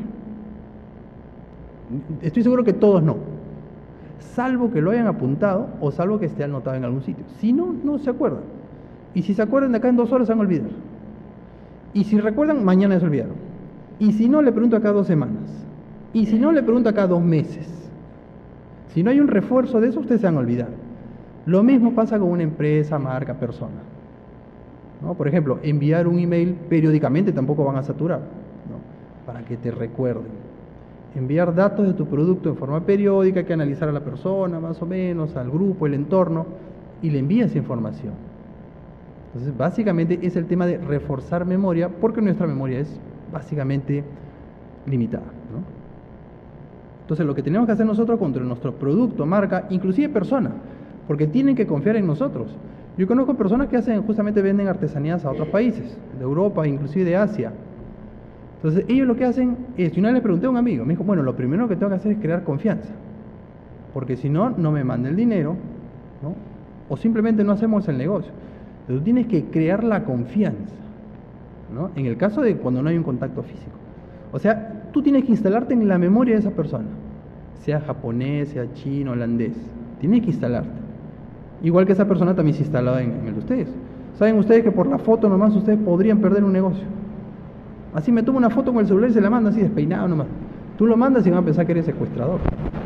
Estoy seguro que todos no. Salvo que lo hayan apuntado o salvo que esté anotado en algún sitio. Si no, no se acuerdan. Y si se acuerdan de acá en 2 horas, se van a olvidar. Y si recuerdan, mañana se olvidaron. Y si no, le pregunto acá 2 semanas. Y si no, le pregunto acá 2 meses. Si no hay un refuerzo de eso, ustedes se van a olvidar. Lo mismo pasa con una empresa, marca, persona, ¿no? Por ejemplo, enviar un email periódicamente tampoco van a saturar, ¿no? Para que te recuerden. Enviar datos de tu producto en forma periódica, hay que analizar a la persona, más o menos, al grupo, el entorno, y le envías información. Entonces, básicamente es el tema de reforzar memoria, porque nuestra memoria es básicamente limitada, ¿no? Entonces, lo que tenemos que hacer nosotros contra nuestro producto, marca, inclusive persona, porque tienen que confiar en nosotros. Yo conozco personas que justamente venden artesanías a otros países, de Europa, inclusive de Asia. Entonces, ellos lo que hacen es, yo una vez le pregunté a un amigo, me dijo, bueno, lo primero que tengo que hacer es crear confianza, porque si no, no me manda el dinero, ¿no? O simplemente no hacemos el negocio. Tú tienes que crear la confianza, ¿no? En el caso de cuando no hay un contacto físico. O sea, tú tienes que instalarte en la memoria de esa persona, sea japonés, sea chino, holandés. Tienes que instalarte. Igual que esa persona también se instaló en el de ustedes. ¿Saben ustedes que por la foto nomás ustedes podrían perder un negocio? Así me tomo una foto con el celular y se la manda así despeinado nomás. Tú lo mandas y van a pensar que eres secuestrador.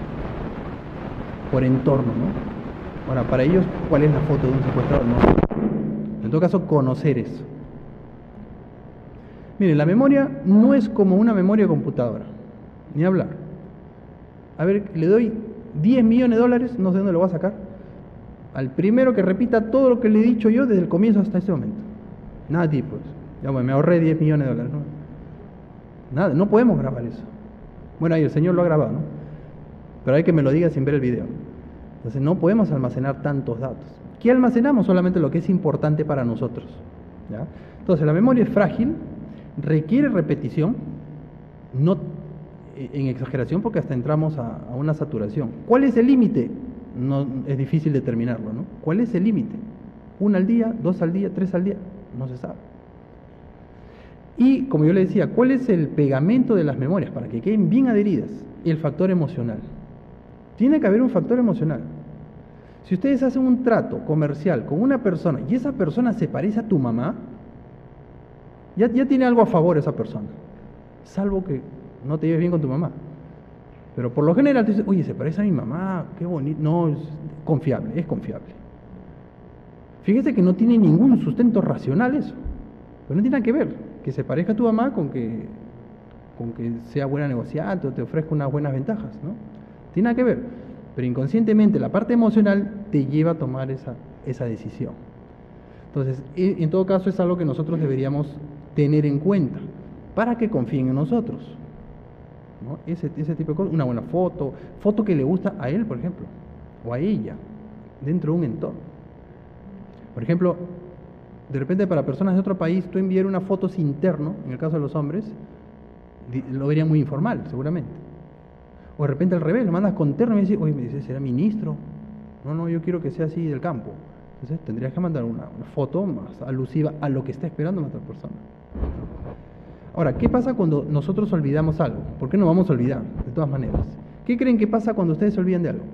Por entorno, ¿no? Ahora, para ellos, ¿cuál es la foto de un secuestrador? No. En todo caso, conocer eso. Miren, la memoria no es como una memoria de computadora, ni hablar. A ver, le doy 10 millones de dólares, no sé dónde lo voy a sacar, al primero que repita todo lo que le he dicho yo desde el comienzo hasta este momento. Nadie, pues. Ya bueno, me ahorré 10 millones de dólares, ¿no? Nada, no podemos grabar eso. Bueno, ahí el Señor lo ha grabado, ¿no? Pero hay que me lo diga sin ver el video. Entonces no podemos almacenar tantos datos. ¿Qué almacenamos? Solamente lo que es importante para nosotros, ¿ya? Entonces la memoria es frágil, requiere repetición, no en exageración porque hasta entramos a una saturación. ¿Cuál es el límite? No, es difícil determinarlo, ¿no? ¿Cuál es el límite? ¿1 al día, 2 al día, 3 al día? No se sabe. Y como yo le decía, ¿cuál es el pegamento de las memorias para que queden bien adheridas? El factor emocional. Tiene que haber un factor emocional. Si ustedes hacen un trato comercial con una persona y esa persona se parece a tu mamá, ya tiene algo a favor esa persona, salvo que no te lleves bien con tu mamá. Pero por lo general te dicen, oye, se parece a mi mamá, qué bonito. No, es confiable, es confiable. Fíjese que no tiene ningún sustento racional eso, pero no tiene nada que ver que se parezca a tu mamá con que sea buena negociante o te ofrezca unas buenas ventajas, ¿no? Tiene nada que ver, pero inconscientemente la parte emocional te lleva a tomar esa decisión. Entonces, en todo caso es algo que nosotros deberíamos tener en cuenta para que confíen en nosotros, ¿no? Ese tipo de cosas, una buena foto que le gusta a él, por ejemplo, o a ella, dentro de un entorno. Por ejemplo, de repente para personas de otro país, tú enviar una foto sin terno, en el caso de los hombres, lo verían muy informal, seguramente. O de repente al revés, lo mandas con terno y me dice, oye, me dice, ¿será ministro? No, yo quiero que sea así del campo. Entonces tendrías que mandar una foto más alusiva a lo que está esperando la otra persona. Ahora, ¿qué pasa cuando nosotros olvidamos algo? ¿Por qué no vamos a olvidar? De todas maneras. ¿Qué creen que pasa cuando ustedes se olvidan de algo?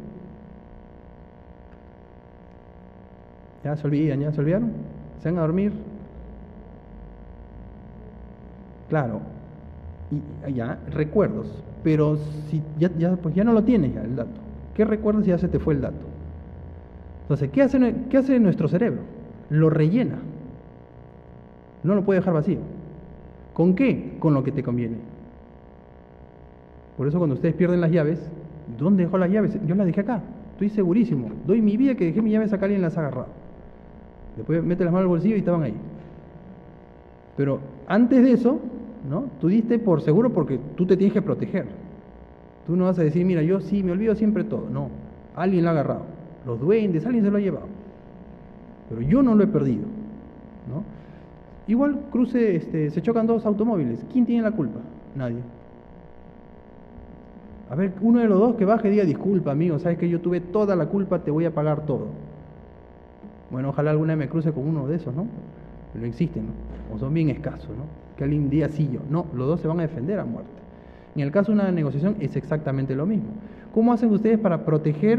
¿Ya se olvidaron? ¿Se van a dormir? Claro. Y ya, recuerdos. Pero si pues ya no lo tienes ya el dato. ¿Qué recuerdas si ya se te fue el dato? Entonces, ¿qué hace nuestro cerebro? Lo rellena. No lo puede dejar vacío. ¿Con qué? Con lo que te conviene. Por eso cuando ustedes pierden las llaves, ¿dónde dejó las llaves? Yo las dejé acá. Estoy segurísimo. Doy mi vida que dejé mis llaves acá y las ha agarrado. Después mete las manos al bolsillo y estaban ahí. Pero antes de eso, ¿no? Tú diste por seguro porque tú te tienes que proteger. Tú no vas a decir, mira, yo sí me olvido siempre todo. No, alguien lo ha agarrado. Los duendes, alguien se lo ha llevado. Pero yo no lo he perdido, ¿no? Igual se chocan dos automóviles. ¿Quién tiene la culpa? Nadie. A ver, uno de los dos que baje y diga, disculpa, amigo, sabes que yo tuve toda la culpa, te voy a pagar todo. Bueno, ojalá alguna vez me cruce con uno de esos, ¿no? Pero existen, ¿no? O son bien escasos, ¿no? Que alguien diga sí yo. No, los dos se van a defender a muerte. En el caso de una negociación es exactamente lo mismo. ¿Cómo hacen ustedes para proteger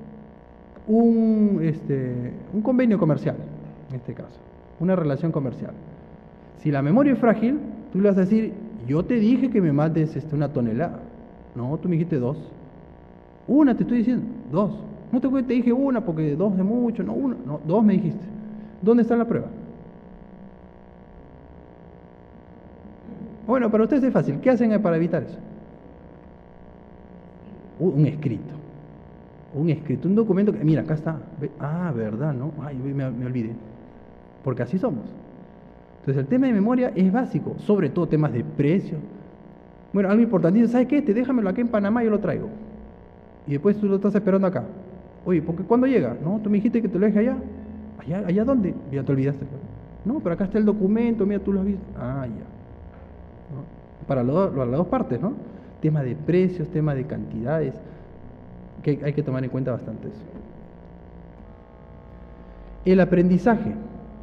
un convenio comercial, en este caso? Una relación comercial. Si la memoria es frágil, tú le vas a decir, yo te dije que me mandes 1 tonelada. No, tú me dijiste 2. Una te estoy diciendo, 2. No te dije 1 porque 2 es mucho, no 1, no, 2 me dijiste. ¿Dónde está la prueba? Bueno, para ustedes es fácil. ¿Qué hacen para evitar eso? Un escrito. Un documento que, mira, acá está. Ah, verdad, ¿no? Ay, me olvidé. Porque así somos. Entonces el tema de memoria es básico, sobre todo temas de precio. Bueno, algo importantísimo, ¿sabes qué? Déjamelo aquí en Panamá, yo lo traigo. Y después tú lo estás esperando acá. Oye, ¿porque cuándo llega? No, tú me dijiste que te lo deje allá. ¿Allá dónde? Ya te olvidaste. No, pero acá está el documento, mira, tú lo has visto. Ah, ya. ¿No? Para las dos partes, ¿no? Tema de precios, tema de cantidades, que hay que tomar en cuenta bastante eso. El aprendizaje.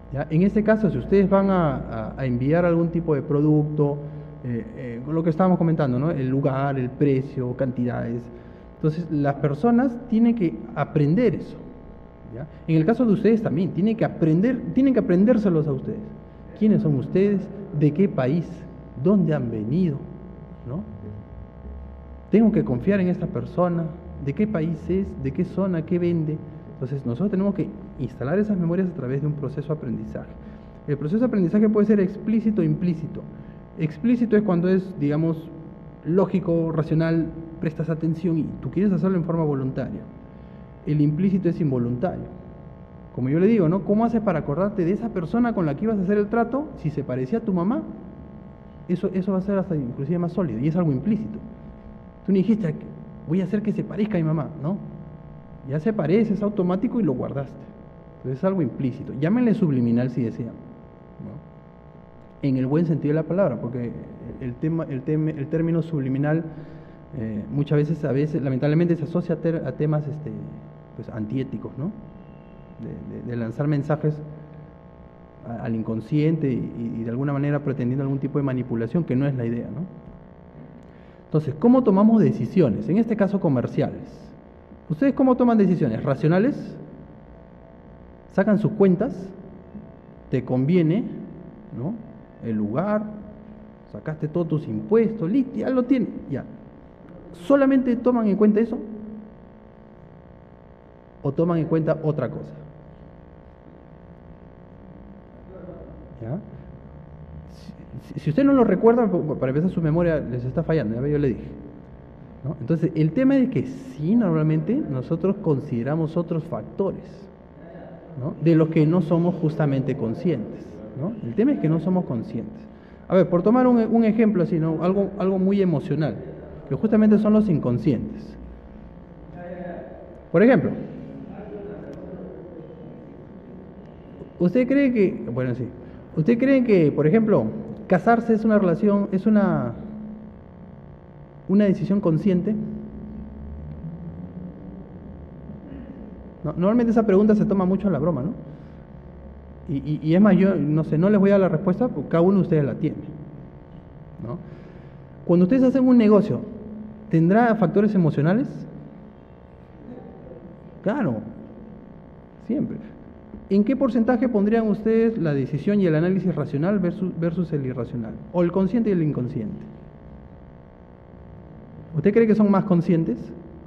¿Ya? En este caso, si ustedes van a enviar algún tipo de producto, con lo que estábamos comentando, ¿no? El lugar, el precio, cantidades. Entonces, las personas tienen que aprender eso. ¿Ya? En el caso de ustedes también, tienen que aprendérselos a ustedes. ¿Quiénes son ustedes? ¿De qué país? ¿Dónde han venido? ¿No? Tengo que confiar en esta persona. ¿De qué país es? ¿De qué zona? ¿Qué vende? Entonces, nosotros tenemos que instalar esas memorias a través de un proceso de aprendizaje. El proceso de aprendizaje puede ser explícito o implícito. Explícito es cuando es, digamos, lógico, racional, prestas atención y tú quieres hacerlo en forma voluntaria. El implícito es involuntario. Como yo le digo, ¿no? ¿Cómo haces para acordarte de esa persona con la que ibas a hacer el trato? Si se parecía a tu mamá, eso va a ser hasta inclusive más sólido y es algo implícito. Tú no dijiste, voy a hacer que se parezca a mi mamá, ¿no? Ya se parece, es automático y lo guardaste. Entonces es algo implícito. Llámenle subliminal si desean, ¿no? En el buen sentido de la palabra, porque el término subliminal muchas veces, lamentablemente, se asocia a temas pues, antiéticos, ¿no? De lanzar mensajes al inconsciente y de alguna manera pretendiendo algún tipo de manipulación, que no es la idea, ¿no? Entonces, ¿cómo tomamos decisiones? En este caso, comerciales. ¿Ustedes cómo toman decisiones? ¿Racionales? ¿Sacan sus cuentas? ¿Te conviene? ¿No? El lugar, sacaste todos tus impuestos, listo, ya lo tienes, ya. ¿Solamente toman en cuenta eso? ¿O toman en cuenta otra cosa? ¿Ya? Si usted no lo recuerda, para empezar su memoria les está fallando, ya yo le dije, ¿no? Entonces, el tema es que sí, normalmente nosotros consideramos otros factores, ¿no? De los que no somos justamente conscientes, ¿no? El tema es que no somos conscientes. A ver, por tomar un ejemplo así, ¿no? Algo muy emocional, que justamente son los inconscientes. Por ejemplo, ¿usted cree que, por ejemplo, casarse es una relación, es una decisión consciente? No, normalmente esa pregunta se toma mucho a la broma, ¿no? Y es más, yo no sé, no les voy a dar la respuesta porque cada uno de ustedes la tiene, ¿no? Cuando ustedes hacen un negocio, ¿tendrá factores emocionales? Claro, siempre. ¿En qué porcentaje pondrían ustedes la decisión y el análisis racional versus el irracional? O el consciente y el inconsciente. ¿Usted cree que son más conscientes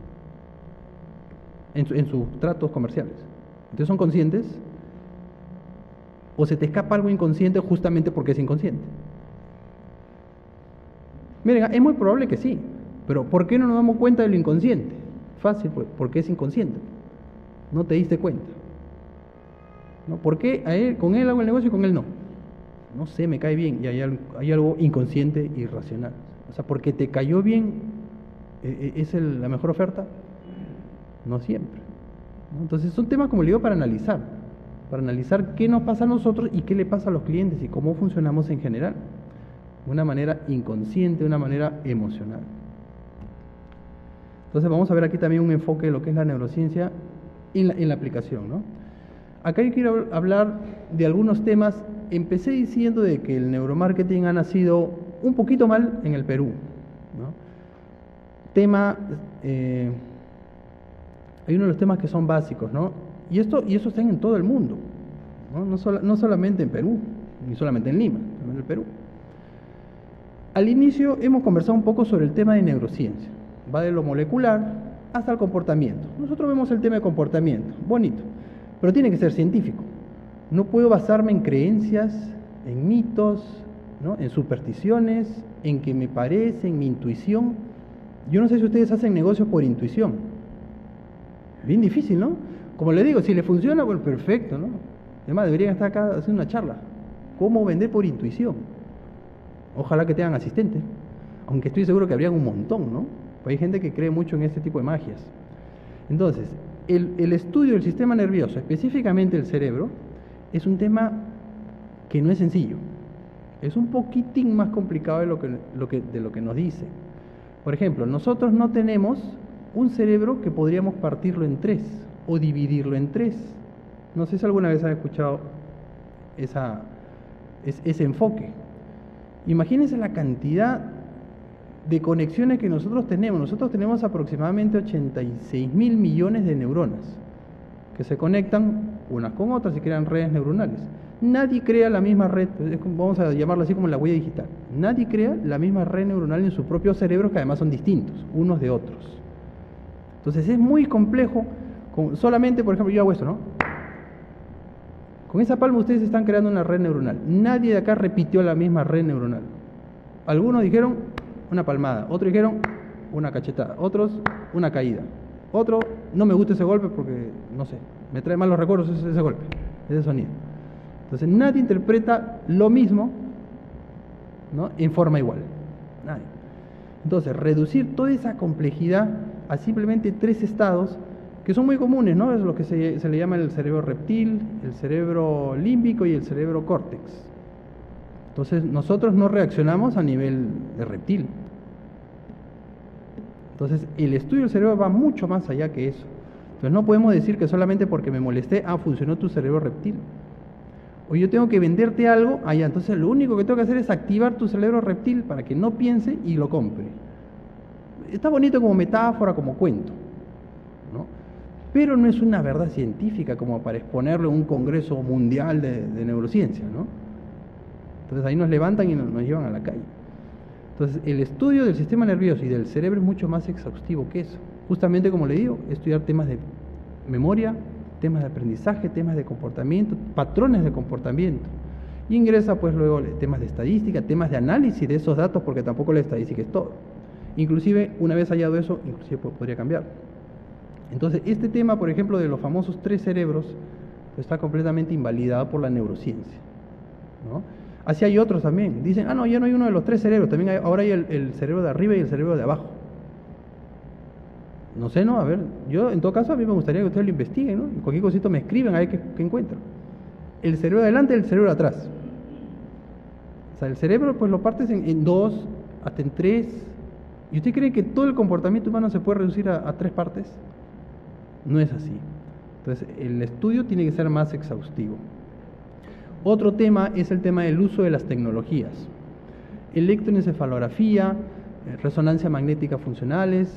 en sus tratos comerciales? ¿Entonces son conscientes? ¿O se te escapa algo inconsciente justamente porque es inconsciente? Miren, es muy probable que sí, pero ¿por qué no nos damos cuenta de lo inconsciente? Fácil, pues, porque es inconsciente. No te diste cuenta, ¿no? ¿Por qué con él hago el negocio y con él no? No sé, me cae bien y hay algo inconsciente y irracional. O sea, porque te cayó bien, ¿es la mejor oferta? No siempre, ¿no? Entonces son temas, como le digo, para analizar qué nos pasa a nosotros y qué le pasa a los clientes y cómo funcionamos en general, de una manera inconsciente, de una manera emocional. Entonces vamos a ver aquí también un enfoque de lo que es la neurociencia en la aplicación, ¿no? Acá yo quiero hablar de algunos temas. Empecé diciendo de que el neuromarketing ha nacido un poquito mal en el Perú, ¿no? Hay uno de los temas que son básicos, ¿no? Y eso está en todo el mundo, ¿no? No solamente en Perú, ni solamente en Lima, también en el Perú. Al inicio hemos conversado un poco sobre el tema de neurociencia. Va de lo molecular hasta el comportamiento. Nosotros vemos el tema de comportamiento, bonito, pero tiene que ser científico. No puedo basarme en creencias, en mitos, ¿no? En supersticiones, en que me parece, en mi intuición. Yo no sé si ustedes hacen negocios por intuición. Bien difícil, ¿no? Como le digo, si le funciona, pues perfecto, ¿no? Además, deberían estar acá haciendo una charla. ¿Cómo vender por intuición? Ojalá que tengan asistentes, aunque estoy seguro que habrían un montón, ¿no? Pues hay gente que cree mucho en este tipo de magias. Entonces, el estudio del sistema nervioso, específicamente el cerebro, es un tema que no es sencillo. Es un poquitín más complicado de lo que nos dice. Por ejemplo, nosotros no tenemos un cerebro que podríamos partirlo en tres o dividirlo en tres. No sé si alguna vez han escuchado ese enfoque. Imagínense la cantidad de conexiones que nosotros tenemos. Nosotros tenemos aproximadamente 86.000 millones de neuronas que se conectan unas con otras y crean redes neuronales. Nadie crea la misma red, vamos a llamarlo así como la huella digital. Nadie crea la misma red neuronal en su propio cerebro, que además son distintos unos de otros. Entonces es muy complejo. Solamente, por ejemplo, yo hago esto, ¿no? Con esa palma ustedes están creando una red neuronal. Nadie de acá repitió la misma red neuronal. Algunos dijeron una palmada, otros dijeron una cachetada, otros una caída, otro no me gusta ese golpe porque, no sé, me trae malos recuerdos ese golpe, ese sonido. Entonces nadie interpreta lo mismo, ¿no?, en forma igual. Nadie. Entonces reducir toda esa complejidad a simplemente 3 estados que son muy comunes, ¿no? Es lo que se le llama el cerebro reptil, el cerebro límbico y el cerebro córtex. Entonces nosotros no reaccionamos a nivel de reptil. Entonces el estudio del cerebro va mucho más allá que eso. Entonces no podemos decir que solamente porque me molesté, funcionó tu cerebro reptil. O yo tengo que venderte algo, ya, entonces lo único que tengo que hacer es activar tu cerebro reptil para que no piense y lo compre. Está bonito como metáfora, como cuento, ¿no? Pero no es una verdad científica como para exponerlo en un congreso mundial de neurociencia, ¿no? Entonces ahí nos levantan y nos llevan a la calle. Entonces el estudio del sistema nervioso y del cerebro es mucho más exhaustivo que eso. Justamente como le digo, estudiar temas de memoria, temas de aprendizaje, temas de comportamiento, patrones de comportamiento. Y ingresa pues luego temas de estadística, temas de análisis de esos datos, porque tampoco la estadística es todo. Inclusive, una vez hallado eso, inclusive podría cambiar. Entonces, este tema, por ejemplo, de los famosos 3 cerebros, pues, está completamente invalidado por la neurociencia, ¿no? Así hay otros también. Dicen, no, ya no hay uno de los 3 cerebros, también ahora hay el cerebro de arriba y el cerebro de abajo. No sé, ¿no? A ver, yo en todo caso a mí me gustaría que ustedes lo investiguen, ¿no? Y cualquier cosito me escriben a ver qué encuentran. El cerebro de adelante y el cerebro de atrás. O sea, el cerebro pues lo partes en 2, hasta en 3. ¿Y usted cree que todo el comportamiento humano se puede reducir a 3 partes? No es así. Entonces, el estudio tiene que ser más exhaustivo. Otro tema es el tema del uso de las tecnologías. Electroencefalografía, resonancia magnética funcionales,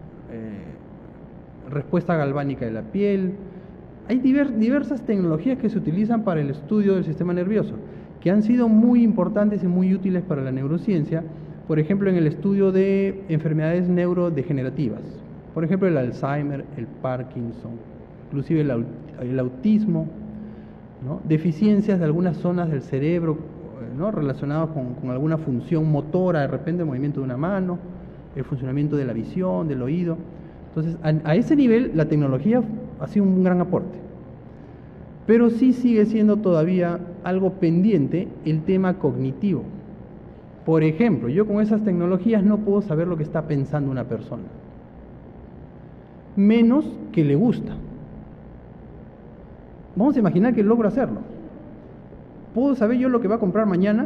respuesta galvánica de la piel. Hay diversas tecnologías que se utilizan para el estudio del sistema nervioso, que han sido muy importantes y muy útiles para la neurociencia, por ejemplo, en el estudio de enfermedades neurodegenerativas, por ejemplo, el Alzheimer, el Parkinson, inclusive el autismo, ¿no? Deficiencias de algunas zonas del cerebro, ¿no?, relacionadas con alguna función motora, de repente el movimiento de una mano, el funcionamiento de la visión, del oído. Entonces, a ese nivel la tecnología ha sido un gran aporte. Pero sí sigue siendo todavía algo pendiente el tema cognitivo. Por ejemplo, yo con esas tecnologías no puedo saber lo que está pensando una persona, menos que le gusta. Vamos a imaginar que logro hacerlo. ¿Puedo saber yo lo que va a comprar mañana?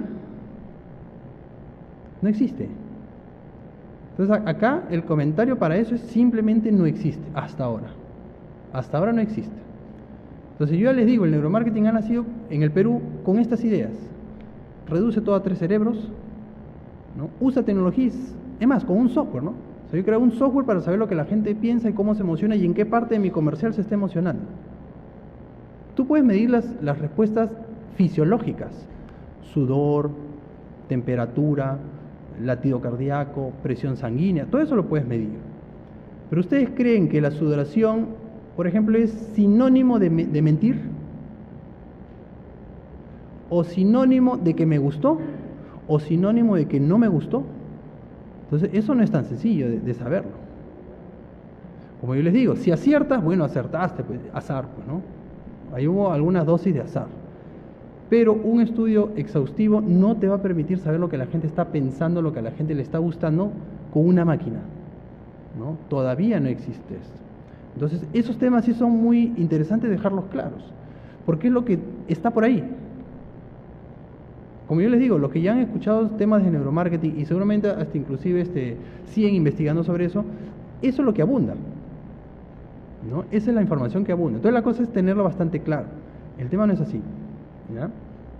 No existe. Entonces acá el comentario para eso es simplemente no existe, hasta ahora. Hasta ahora no existe. Entonces yo ya les digo, el neuromarketing ha nacido en el Perú con estas ideas. Reduce todo a 3 cerebros, ¿no? Usa tecnologías, es más, con un software, ¿no? O sea, yo creo un software para saber lo que la gente piensa y cómo se emociona y en qué parte de mi comercial se está emocionando. Tú puedes medir las respuestas fisiológicas, sudor, temperatura, latido cardíaco, presión sanguínea, todo eso lo puedes medir. Pero ¿ustedes creen que la sudoración, por ejemplo, es sinónimo de mentir? ¿O sinónimo de que me gustó? ¿O sinónimo de que no me gustó? Entonces, eso no es tan sencillo de saberlo. Como yo les digo, si aciertas, bueno, acertaste, pues, azar, pues, ¿no? Ahí hubo algunas dosis de azar. Pero un estudio exhaustivo no te va a permitir saber lo que la gente está pensando, lo que a la gente le está gustando con una máquina, ¿no? Todavía no existe esto. Entonces, esos temas sí son muy interesantes dejarlos claros, porque es lo que está por ahí. Como yo les digo, los que ya han escuchado temas de neuromarketing y seguramente hasta inclusive siguen investigando sobre eso, eso es lo que abunda, ¿no? Esa es la información que abunda. Entonces la cosa es tenerlo bastante claro. El tema no es así, ¿ya?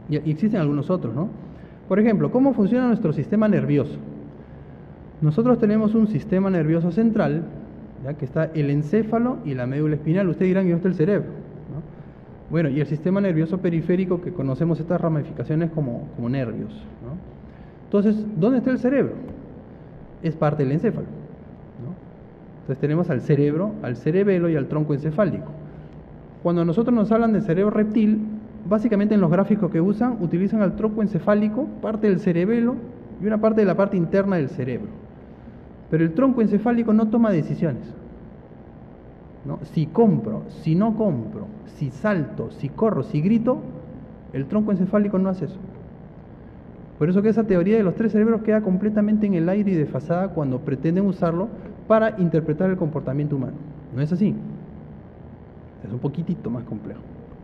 Y existen algunos otros, ¿no? Por ejemplo, ¿cómo funciona nuestro sistema nervioso? Nosotros tenemos un sistema nervioso central, ¿ya? Que está el encéfalo y la médula espinal. Ustedes dirán, ¿y dónde está el cerebro? ¿No? Bueno, y el sistema nervioso periférico, que conocemos estas ramificaciones como nervios, ¿no? Entonces, ¿dónde está el cerebro? Es parte del encéfalo, ¿no? Entonces tenemos al cerebro, al cerebelo y al tronco encefálico. Cuando a nosotros nos hablan de cerebro reptil, básicamente en los gráficos que utilizan al tronco encefálico, parte del cerebelo y una parte de la parte interna del cerebro. Pero el tronco encefálico no toma decisiones, ¿no? Si compro, si no compro, si salto, si corro, si grito, el tronco encefálico no hace eso. Por eso que esa teoría de los tres cerebros queda completamente en el aire y desfasada cuando pretenden usarlo para interpretar el comportamiento humano. No es así. Es un poquitito más complejo.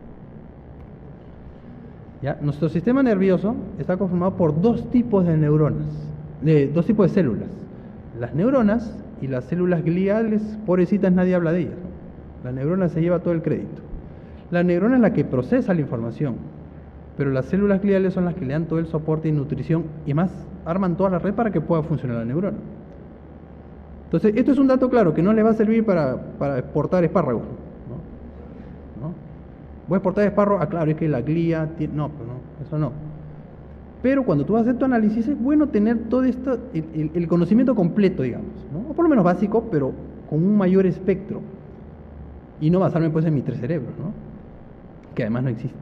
¿Ya? Nuestro sistema nervioso está conformado por dos tipos de neuronas, dos tipos de células. Las neuronas y las células gliales, pobrecitas, nadie habla de ellas, ¿no? La neurona se lleva todo el crédito. La neurona es la que procesa la información, pero las células gliales son las que le dan todo el soporte y nutrición y más arman toda la red para que pueda funcionar la neurona. Entonces, esto es un dato claro que no le va a servir para exportar espárragos, ¿no? Voy a exportar espárragos, claro, es que la glía tiene... No, pues no, eso no. Pero cuando tú vas a hacer tu análisis es bueno tener todo esto, el conocimiento completo, digamos, ¿no? O por lo menos básico, pero con un mayor espectro. Y no basarme pues en mis tres cerebros, ¿no? Que además no existe.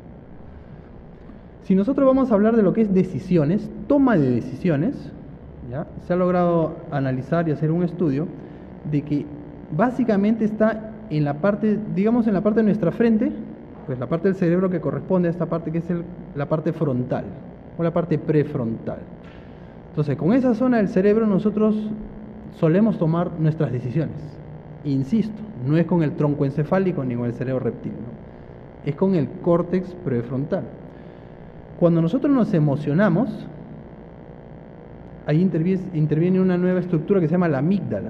Si nosotros vamos a hablar de lo que es decisiones, toma de decisiones, ¿ya? Se ha logrado analizar y hacer un estudio de que básicamente está en la parte, digamos en la parte de nuestra frente, pues la parte del cerebro que corresponde a esta parte que es la parte frontal o la parte prefrontal. Entonces, con esa zona del cerebro nosotros solemos tomar nuestras decisiones. Insisto, no es con el tronco encefálico ni con el cerebro reptil, ¿no? Es con el córtex prefrontal. Cuando nosotros nos emocionamos, ahí interviene una nueva estructura que se llama la amígdala,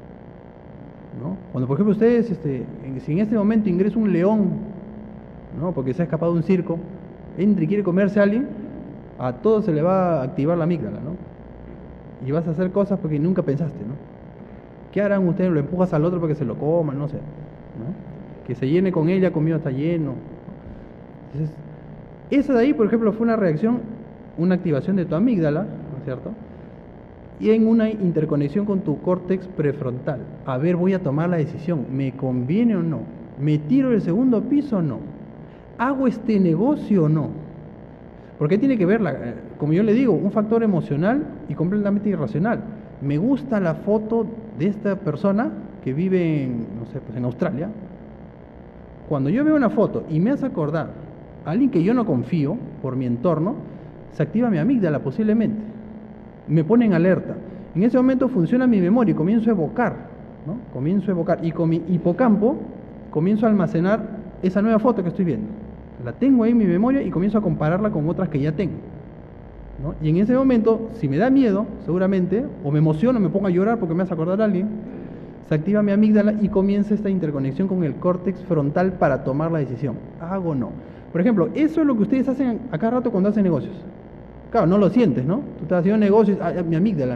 ¿no? Cuando, por ejemplo, ustedes, si en este momento ingresa un león, ¿no? Porque se ha escapado de un circo, entra y quiere comerse a alguien, a todos se le va a activar la amígdala, ¿no? Y vas a hacer cosas porque nunca pensaste, ¿no? ¿Qué harán ustedes? Lo empujas al otro para que se lo coman, no sé, ¿no? Que se llene con ella, comido está lleno. Entonces, esa de ahí, por ejemplo, fue una reacción, una activación de tu amígdala, ¿no es cierto? Y en una interconexión con tu córtex prefrontal. A ver, voy a tomar la decisión, ¿me conviene o no? ¿Me tiro del segundo piso o no? ¿Hago este negocio o no? Porque tiene que ver, como yo le digo, un factor emocional y completamente irracional. Me gusta la foto de esta persona que vive en, no sé, pues en Australia. Cuando yo veo una foto y me hace acordar a alguien que yo no confío por mi entorno, se activa mi amígdala posiblemente. Me pone en alerta. En ese momento funciona mi memoria y comienzo a evocar, ¿no? Comienzo a evocar. Y con mi hipocampo comienzo a almacenar esa nueva foto que estoy viendo. La tengo ahí en mi memoria y comienzo a compararla con otras que ya tengo, ¿no? Y en ese momento, si me da miedo, seguramente, o me emociono, me pongo a llorar porque me hace acordar a alguien, se activa mi amígdala y comienza esta interconexión con el córtex frontal para tomar la decisión. ¿Hago o no? Por ejemplo, eso es lo que ustedes hacen a cada rato cuando hacen negocios. Claro, no lo sientes, ¿no? Tú estás haciendo negocios, mi amígdala.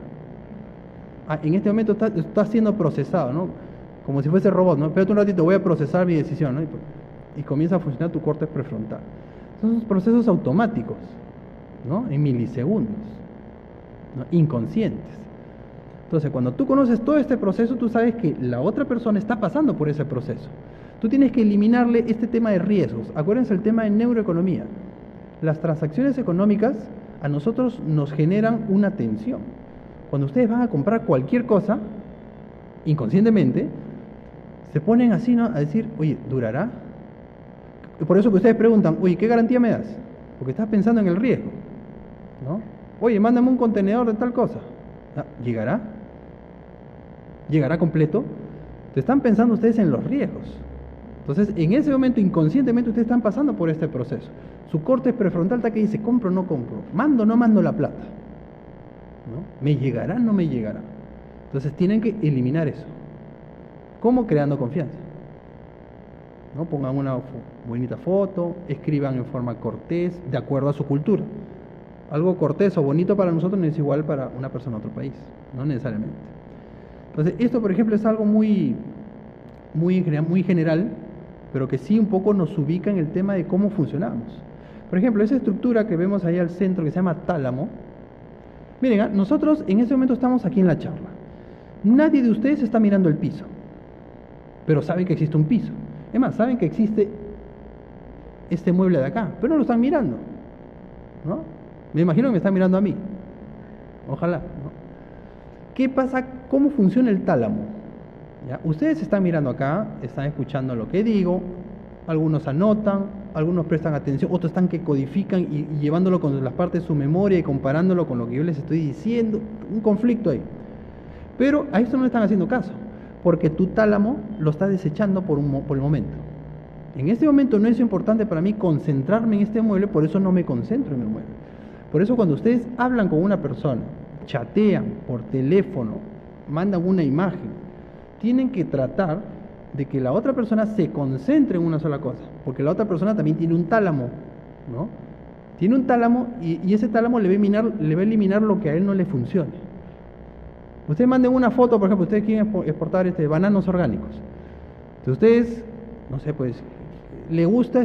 En este momento está siendo procesado, ¿no? Como si fuese robot, ¿no? Espérate un ratito, voy a procesar mi decisión, ¿no? Y comienza a funcionar tu córtex prefrontal. Son procesos automáticos, ¿no? En milisegundos, ¿no? Inconscientes. Entonces, cuando tú conoces todo este proceso, tú sabes que la otra persona está pasando por ese proceso. Tú tienes que eliminarle este tema de riesgos. Acuérdense el tema de neuroeconomía. Las transacciones económicas a nosotros nos generan una tensión. Cuando ustedes van a comprar cualquier cosa, inconscientemente, se ponen así, ¿no? A decir, oye, ¿durará? Por eso que ustedes preguntan, oye, ¿qué garantía me das? Porque estás pensando en el riesgo, ¿no? Oye, mándame un contenedor de tal cosa. ¿Llegará? ¿Llegará completo? Te están pensando ustedes en los riesgos. Entonces, en ese momento, inconscientemente, ustedes están pasando por este proceso. Su córtex prefrontal está que dice, ¿compro o no compro? ¿Mando o no mando la plata? ¿No? ¿Me llegará o no me llegará? Entonces, tienen que eliminar eso. ¿Cómo? Creando confianza. ¿no? Pongan una bonita foto, escriban en forma cortés, de acuerdo a su cultura. Algo cortés o bonito para nosotros no es igual para una persona de otro país, no necesariamente. Entonces, esto, por ejemplo, es algo muy general, pero que sí un poco nos ubica en el tema de cómo funcionamos. Por ejemplo, esa estructura que vemos ahí al centro, que se llama tálamo. Miren, nosotros en este momento estamos aquí en la charla. Nadie de ustedes está mirando el piso, pero saben que existe un piso. Es más, saben que existe este mueble de acá, pero no lo están mirando, ¿no? Me imagino que me están mirando a mí. Ojalá, ¿no? ¿Qué pasa? ¿Cómo funciona el tálamo? ¿Ya? Ustedes están mirando acá, están escuchando lo que digo, algunos anotan, algunos prestan atención, otros están que codifican y llevándolo con las partes de su memoria y comparándolo con lo que yo les estoy diciendo, un conflicto ahí. Pero a esto no le están haciendo caso, porque tu tálamo lo está desechando por el momento. En este momento no es importante para mí concentrarme en este mueble, por eso no me concentro en el mueble. Por eso cuando ustedes hablan con una persona, chatean por teléfono, mandan una imagen, tienen que tratar de que la otra persona se concentre en una sola cosa, porque la otra persona también tiene un tálamo, ¿no? Tiene un tálamo y ese tálamo le va a eliminar lo que a él no le funcione. Ustedes manden una foto, por ejemplo, ustedes quieren exportar bananos orgánicos. Entonces ustedes, no sé, pues, le gusta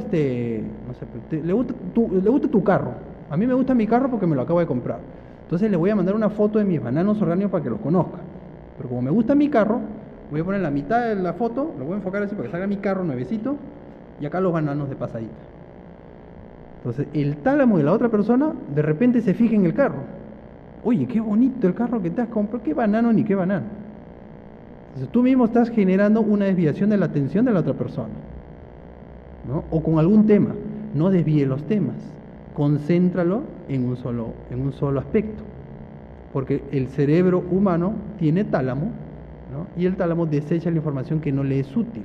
le gusta tu carro. A mí me gusta mi carro porque me lo acabo de comprar. Entonces le voy a mandar una foto de mis bananos orgánicos para que los conozca. Pero como me gusta mi carro, voy a poner la mitad de la foto, lo voy a enfocar así para que salga mi carro nuevecito, y acá los bananos de pasadita. Entonces el tálamo de la otra persona de repente se fija en el carro. Oye, qué bonito el carro que te has comprado, qué banano ni qué banano. Entonces tú mismo estás generando una desviación de la atención de la otra persona, ¿no? O con algún tema, no desvíe los temas, concéntralo en un solo aspecto, porque el cerebro humano tiene tálamo, ¿no? Y el tálamo desecha la información que no le es útil.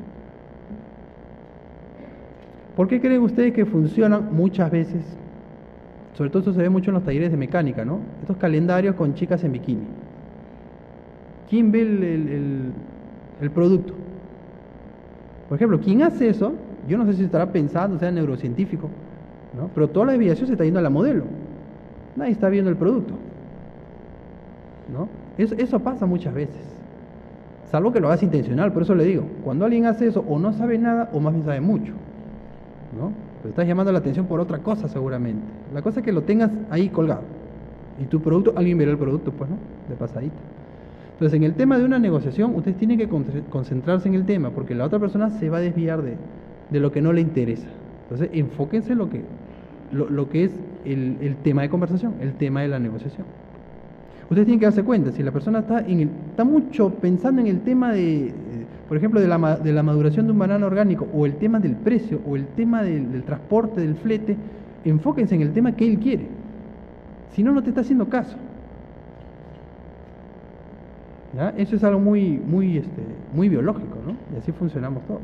¿Por qué creen ustedes que funcionan muchas veces? Sobre todo eso se ve mucho en los talleres de mecánica, ¿no? Estos calendarios con chicas en bikini. ¿Quién ve el producto? Por ejemplo, quien hace eso, yo no sé si estará pensando, sea neurocientífico, ¿no? Pero toda la desviación se está yendo a la modelo. Nadie está viendo el producto, ¿no? Eso pasa muchas veces. Salvo que lo hagas intencional, por eso le digo, cuando alguien hace eso, o no sabe nada, o más bien sabe mucho, ¿no? Pero estás llamando la atención por otra cosa seguramente. La cosa es que lo tengas ahí colgado. Y tu producto, alguien verá el producto, pues, ¿no? De pasadita. Entonces, en el tema de una negociación, ustedes tienen que concentrarse en el tema, porque la otra persona se va a desviar de lo que no le interesa. Entonces, enfóquense en lo que es el tema de conversación, el tema de la negociación. Ustedes tienen que darse cuenta, si la persona está mucho pensando en el tema por ejemplo, de la maduración de un banano orgánico, o el tema del precio, o el tema del transporte, del flete, enfóquense en el tema que él quiere. Si no, no te está haciendo caso. ¿Ya? Eso es algo muy biológico, ¿no? Y así funcionamos todos.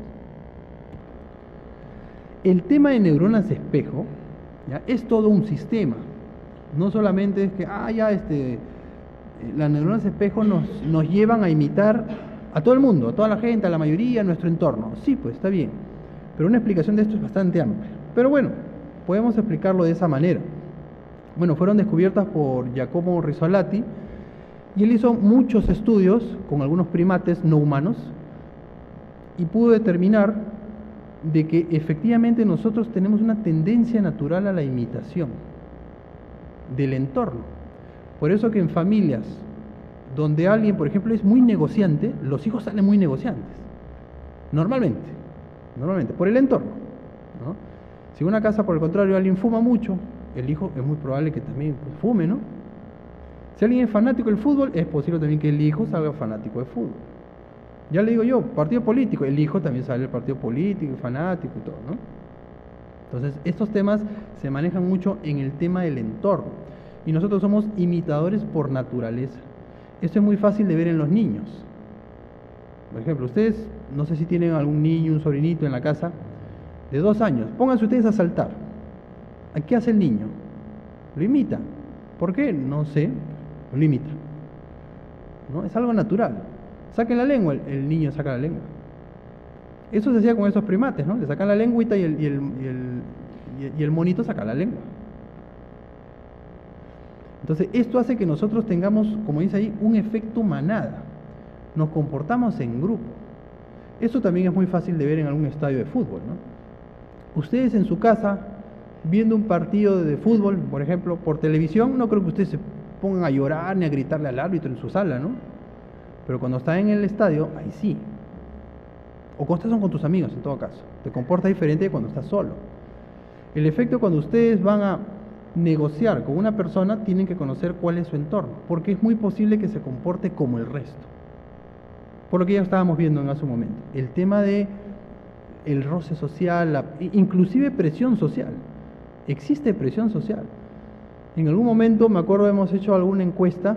El tema de neuronas espejo, ¿ya? Es todo un sistema. No solamente es que, las neuronas espejo nos llevan a imitar a todo el mundo, a toda la gente, a la mayoría, a nuestro entorno. Sí, pues está bien. Pero una explicación de esto es bastante amplia. Pero bueno, podemos explicarlo de esa manera. Bueno, fueron descubiertas por Giacomo Rizzolatti y él hizo muchos estudios con algunos primates no humanos y pudo determinar de que efectivamente nosotros tenemos una tendencia natural a la imitación del entorno. Por eso que en familias donde alguien, por ejemplo, es muy negociante, los hijos salen muy negociantes. Normalmente, por el entorno, ¿no? Si en una casa, por el contrario, alguien fuma mucho, el hijo es muy probable que también fume, ¿no? Si alguien es fanático del fútbol, es posible también que el hijo salga fanático de fútbol. Ya le digo yo, partido político, el hijo también sale del partido político, fanático y todo, ¿no? Entonces, estos temas se manejan mucho en el tema del entorno. Y nosotros somos imitadores por naturaleza. Esto es muy fácil de ver en los niños. Por ejemplo, ustedes, no sé si tienen algún niño, un sobrinito en la casa, de 2 años. Pónganse ustedes a saltar. ¿Qué hace el niño? Lo imita. ¿Por qué? No sé. Lo imita, ¿no? Es algo natural. Saquen la lengua, el niño saca la lengua. Eso se hacía con esos primates, ¿no? Le sacan la lengüita y el monito saca la lengua. Entonces, esto hace que nosotros tengamos, como dice ahí, un efecto manada. Nos comportamos en grupo. Eso también es muy fácil de ver en algún estadio de fútbol, ¿no? Ustedes en su casa, viendo un partido de fútbol, por ejemplo, por televisión, no creo que ustedes se pongan a llorar ni a gritarle al árbitro en su sala, ¿no? Pero cuando están en el estadio, ahí sí. O cuando estás con tus amigos, en todo caso. Te comportas diferente de cuando estás solo. El efecto cuando ustedes van a negociar con una persona, tienen que conocer cuál es su entorno, porque es muy posible que se comporte como el resto. Por lo que ya estábamos viendo en hace un momento. El tema de el roce social, inclusive presión social. Existe presión social. En algún momento, me acuerdo, hemos hecho alguna encuesta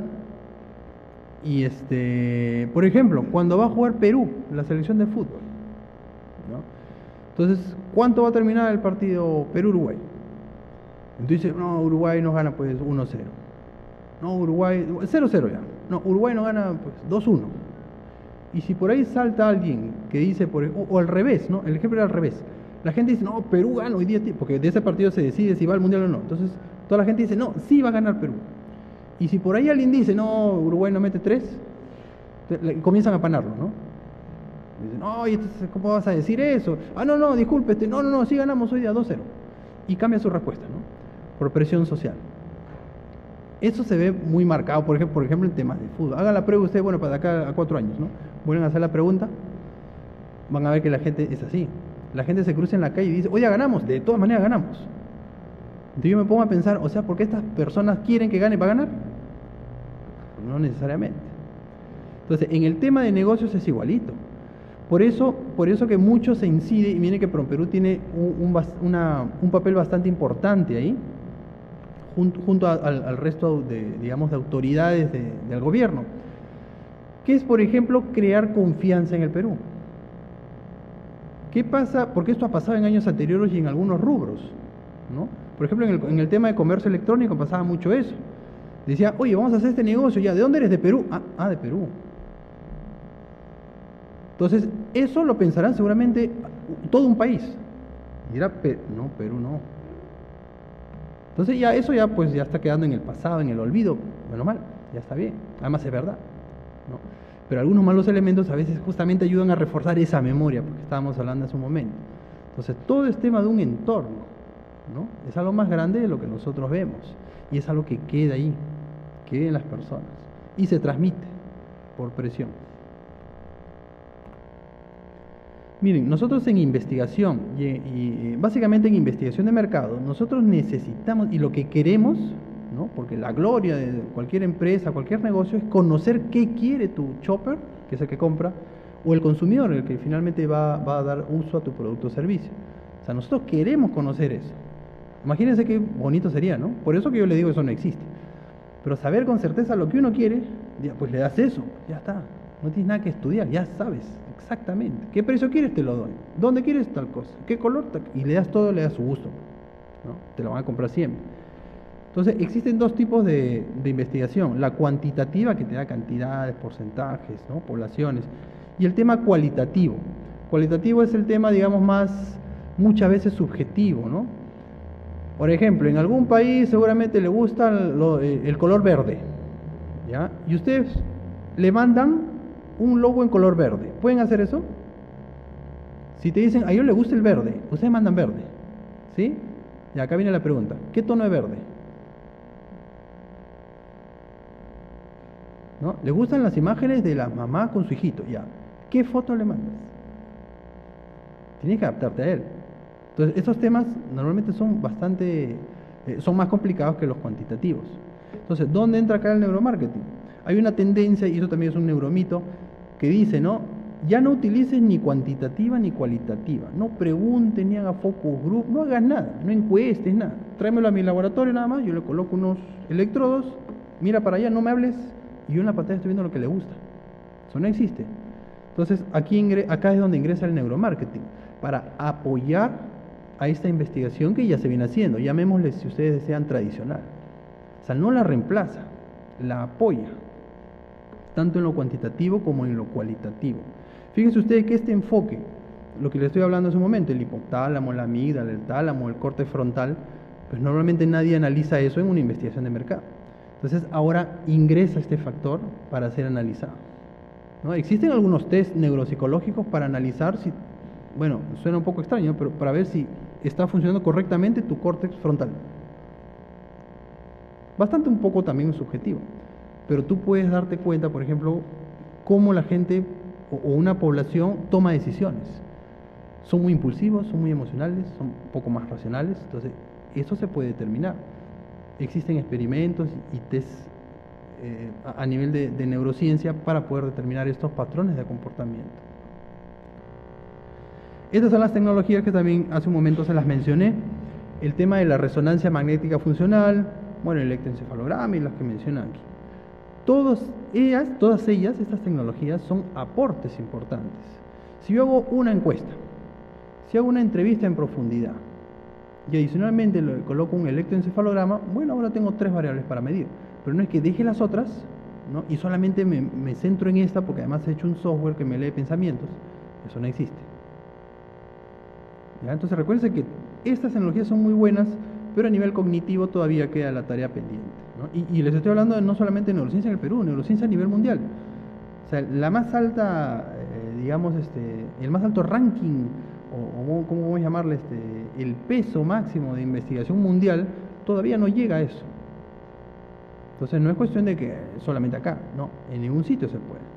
y por ejemplo, cuando va a jugar Perú, la selección de fútbol, ¿no? Entonces, ¿cuánto va a terminar el partido Perú-Uruguay? Entonces, no, Uruguay nos gana pues 1-0. No, Uruguay, 0-0 ya. No, Uruguay nos gana pues 2-1. Y si por ahí salta alguien que dice, o al revés, ¿no? El ejemplo era al revés. La gente dice, no, Perú gana hoy día, porque de ese partido se decide si va al Mundial o no. Entonces, toda la gente dice, no, sí va a ganar Perú. Y si por ahí alguien dice, no, Uruguay no mete 3, comienzan a panarlo, ¿no? Dicen, no, ¿cómo vas a decir eso? Ah, no, disculpe, no, sí ganamos hoy día 2-0. Y cambia su respuesta, ¿no? Por presión social. Eso se ve muy marcado, por ejemplo, en temas de fútbol. Hagan la prueba ustedes, bueno, para acá a 4 años, ¿no? Vuelven a hacer la pregunta, van a ver que la gente es así. La gente se cruza en la calle y dice, oye, ganamos, de todas maneras ganamos. Entonces yo me pongo a pensar, o sea, ¿por qué estas personas quieren que gane para ganar? No necesariamente. Entonces, en el tema de negocios es igualito. Por eso que mucho se incide, y miren que PROMPERÚ tiene un papel bastante importante ahí, junto al resto de autoridades del gobierno, que es, por ejemplo, crear confianza en el Perú. ¿Qué pasa? Porque esto ha pasado en años anteriores y en algunos rubros, ¿no? Por ejemplo, en el tema de comercio electrónico pasaba mucho eso. Decía, oye, vamos a hacer este negocio ya. ¿De dónde eres? De Perú. Ah, de Perú. Entonces, eso lo pensarán seguramente todo un país. Y dirá, no, Perú no. Entonces eso ya está quedando en el pasado, en el olvido. Bueno, mal, ya está bien. Además es verdad, ¿no? Pero algunos malos elementos a veces justamente ayudan a reforzar esa memoria, porque estábamos hablando hace un momento. Entonces, todo es tema de un entorno, ¿no? Es algo más grande de lo que nosotros vemos. Y es algo que queda ahí, queda en las personas. Y se transmite por presión. Miren, nosotros en investigación, y básicamente en investigación de mercado, nosotros necesitamos, y lo que queremos, ¿no? Porque la gloria de cualquier empresa, cualquier negocio, es conocer qué quiere tu shopper, que es el que compra, o el consumidor, el que finalmente va a dar uso a tu producto o servicio. O sea, nosotros queremos conocer eso. Imagínense qué bonito sería, ¿no? Por eso que yo le digo, eso no existe. Pero saber con certeza lo que uno quiere, pues le das eso, ya está. No tienes nada que estudiar, ya sabes exactamente. ¿Qué precio quieres? Te lo doy. ¿Dónde quieres? Tal cosa. ¿Qué color? Y le das todo, le das su gusto, ¿no? Te lo van a comprar siempre. Entonces, existen dos tipos de investigación. La cuantitativa, que te da cantidades, porcentajes, ¿no? Poblaciones. Y el tema cualitativo. Cualitativo es el tema, digamos, muchas veces subjetivo, ¿no? Por ejemplo, en algún país seguramente le gusta el color verde, ¿ya? Y ustedes le mandan un logo en color verde. ¿Pueden hacer eso? Si te dicen, a ellos les gusta el verde, ustedes mandan verde, ¿sí? Y acá viene la pregunta, ¿qué tono de verde? ¿No? ¿Les gustan las imágenes de la mamá con su hijito? Ya. ¿Qué foto le mandas? Tienes que adaptarte a él. Entonces, esos temas normalmente son son más complicados que los cuantitativos. Entonces, ¿dónde entra acá el neuromarketing? Hay una tendencia, y eso también es un neuromito, que dice, ¿no? Ya no utilices ni cuantitativa ni cualitativa. No preguntes ni hagas focus group, no hagas nada, no encuestes, nada. Tráemelo a mi laboratorio nada más, yo le coloco unos electrodos, mira para allá, no me hables, y yo en la pantalla estoy viendo lo que le gusta. Eso no existe. Entonces, acá es donde ingresa el neuromarketing, para apoyar a esta investigación que ya se viene haciendo, llamémosle, si ustedes desean, tradicional. O sea, no la reemplaza, la apoya, tanto en lo cuantitativo como en lo cualitativo. Fíjense ustedes que este enfoque lo que le estoy hablando hace un momento, el hipotálamo, la amígdala, el tálamo, el córtex frontal, pues normalmente nadie analiza eso en una investigación de mercado. Entonces ahora ingresa este factor para ser analizado, ¿no? Existen algunos test neuropsicológicos para analizar si, bueno, suena un poco extraño, pero para ver si está funcionando correctamente tu córtex frontal. Bastante un poco también subjetivo, pero tú puedes darte cuenta, por ejemplo, cómo la gente o una población toma decisiones. Son muy impulsivos, son muy emocionales, son un poco más racionales, entonces eso se puede determinar. Existen experimentos y test a nivel de neurociencia para poder determinar estos patrones de comportamiento. Estas son las tecnologías que también hace un momento se las mencioné. El tema de la resonancia magnética funcional, bueno, el electroencefalograma y las que mencionan aquí. Todas ellas, estas tecnologías son aportes importantes. Si yo hago una encuesta, si hago una entrevista en profundidad y adicionalmente le coloco un electroencefalograma, bueno, ahora tengo 3 variables para medir, pero no es que deje las otras, ¿no? Y solamente me centro en esta porque además he hecho un software que me lee pensamientos. Eso no existe. ¿Ya? Entonces recuerden que estas tecnologías son muy buenas, pero a nivel cognitivo todavía queda la tarea pendiente, ¿no? Y les estoy hablando de no solamente de neurociencia en el Perú, neurociencia a nivel mundial. O sea, la más alta, digamos, el más alto ranking, o ¿cómo vamos a llamarle? El peso máximo de investigación mundial todavía no llega a eso. Entonces no es cuestión de que solamente acá, no, en ningún sitio se puede.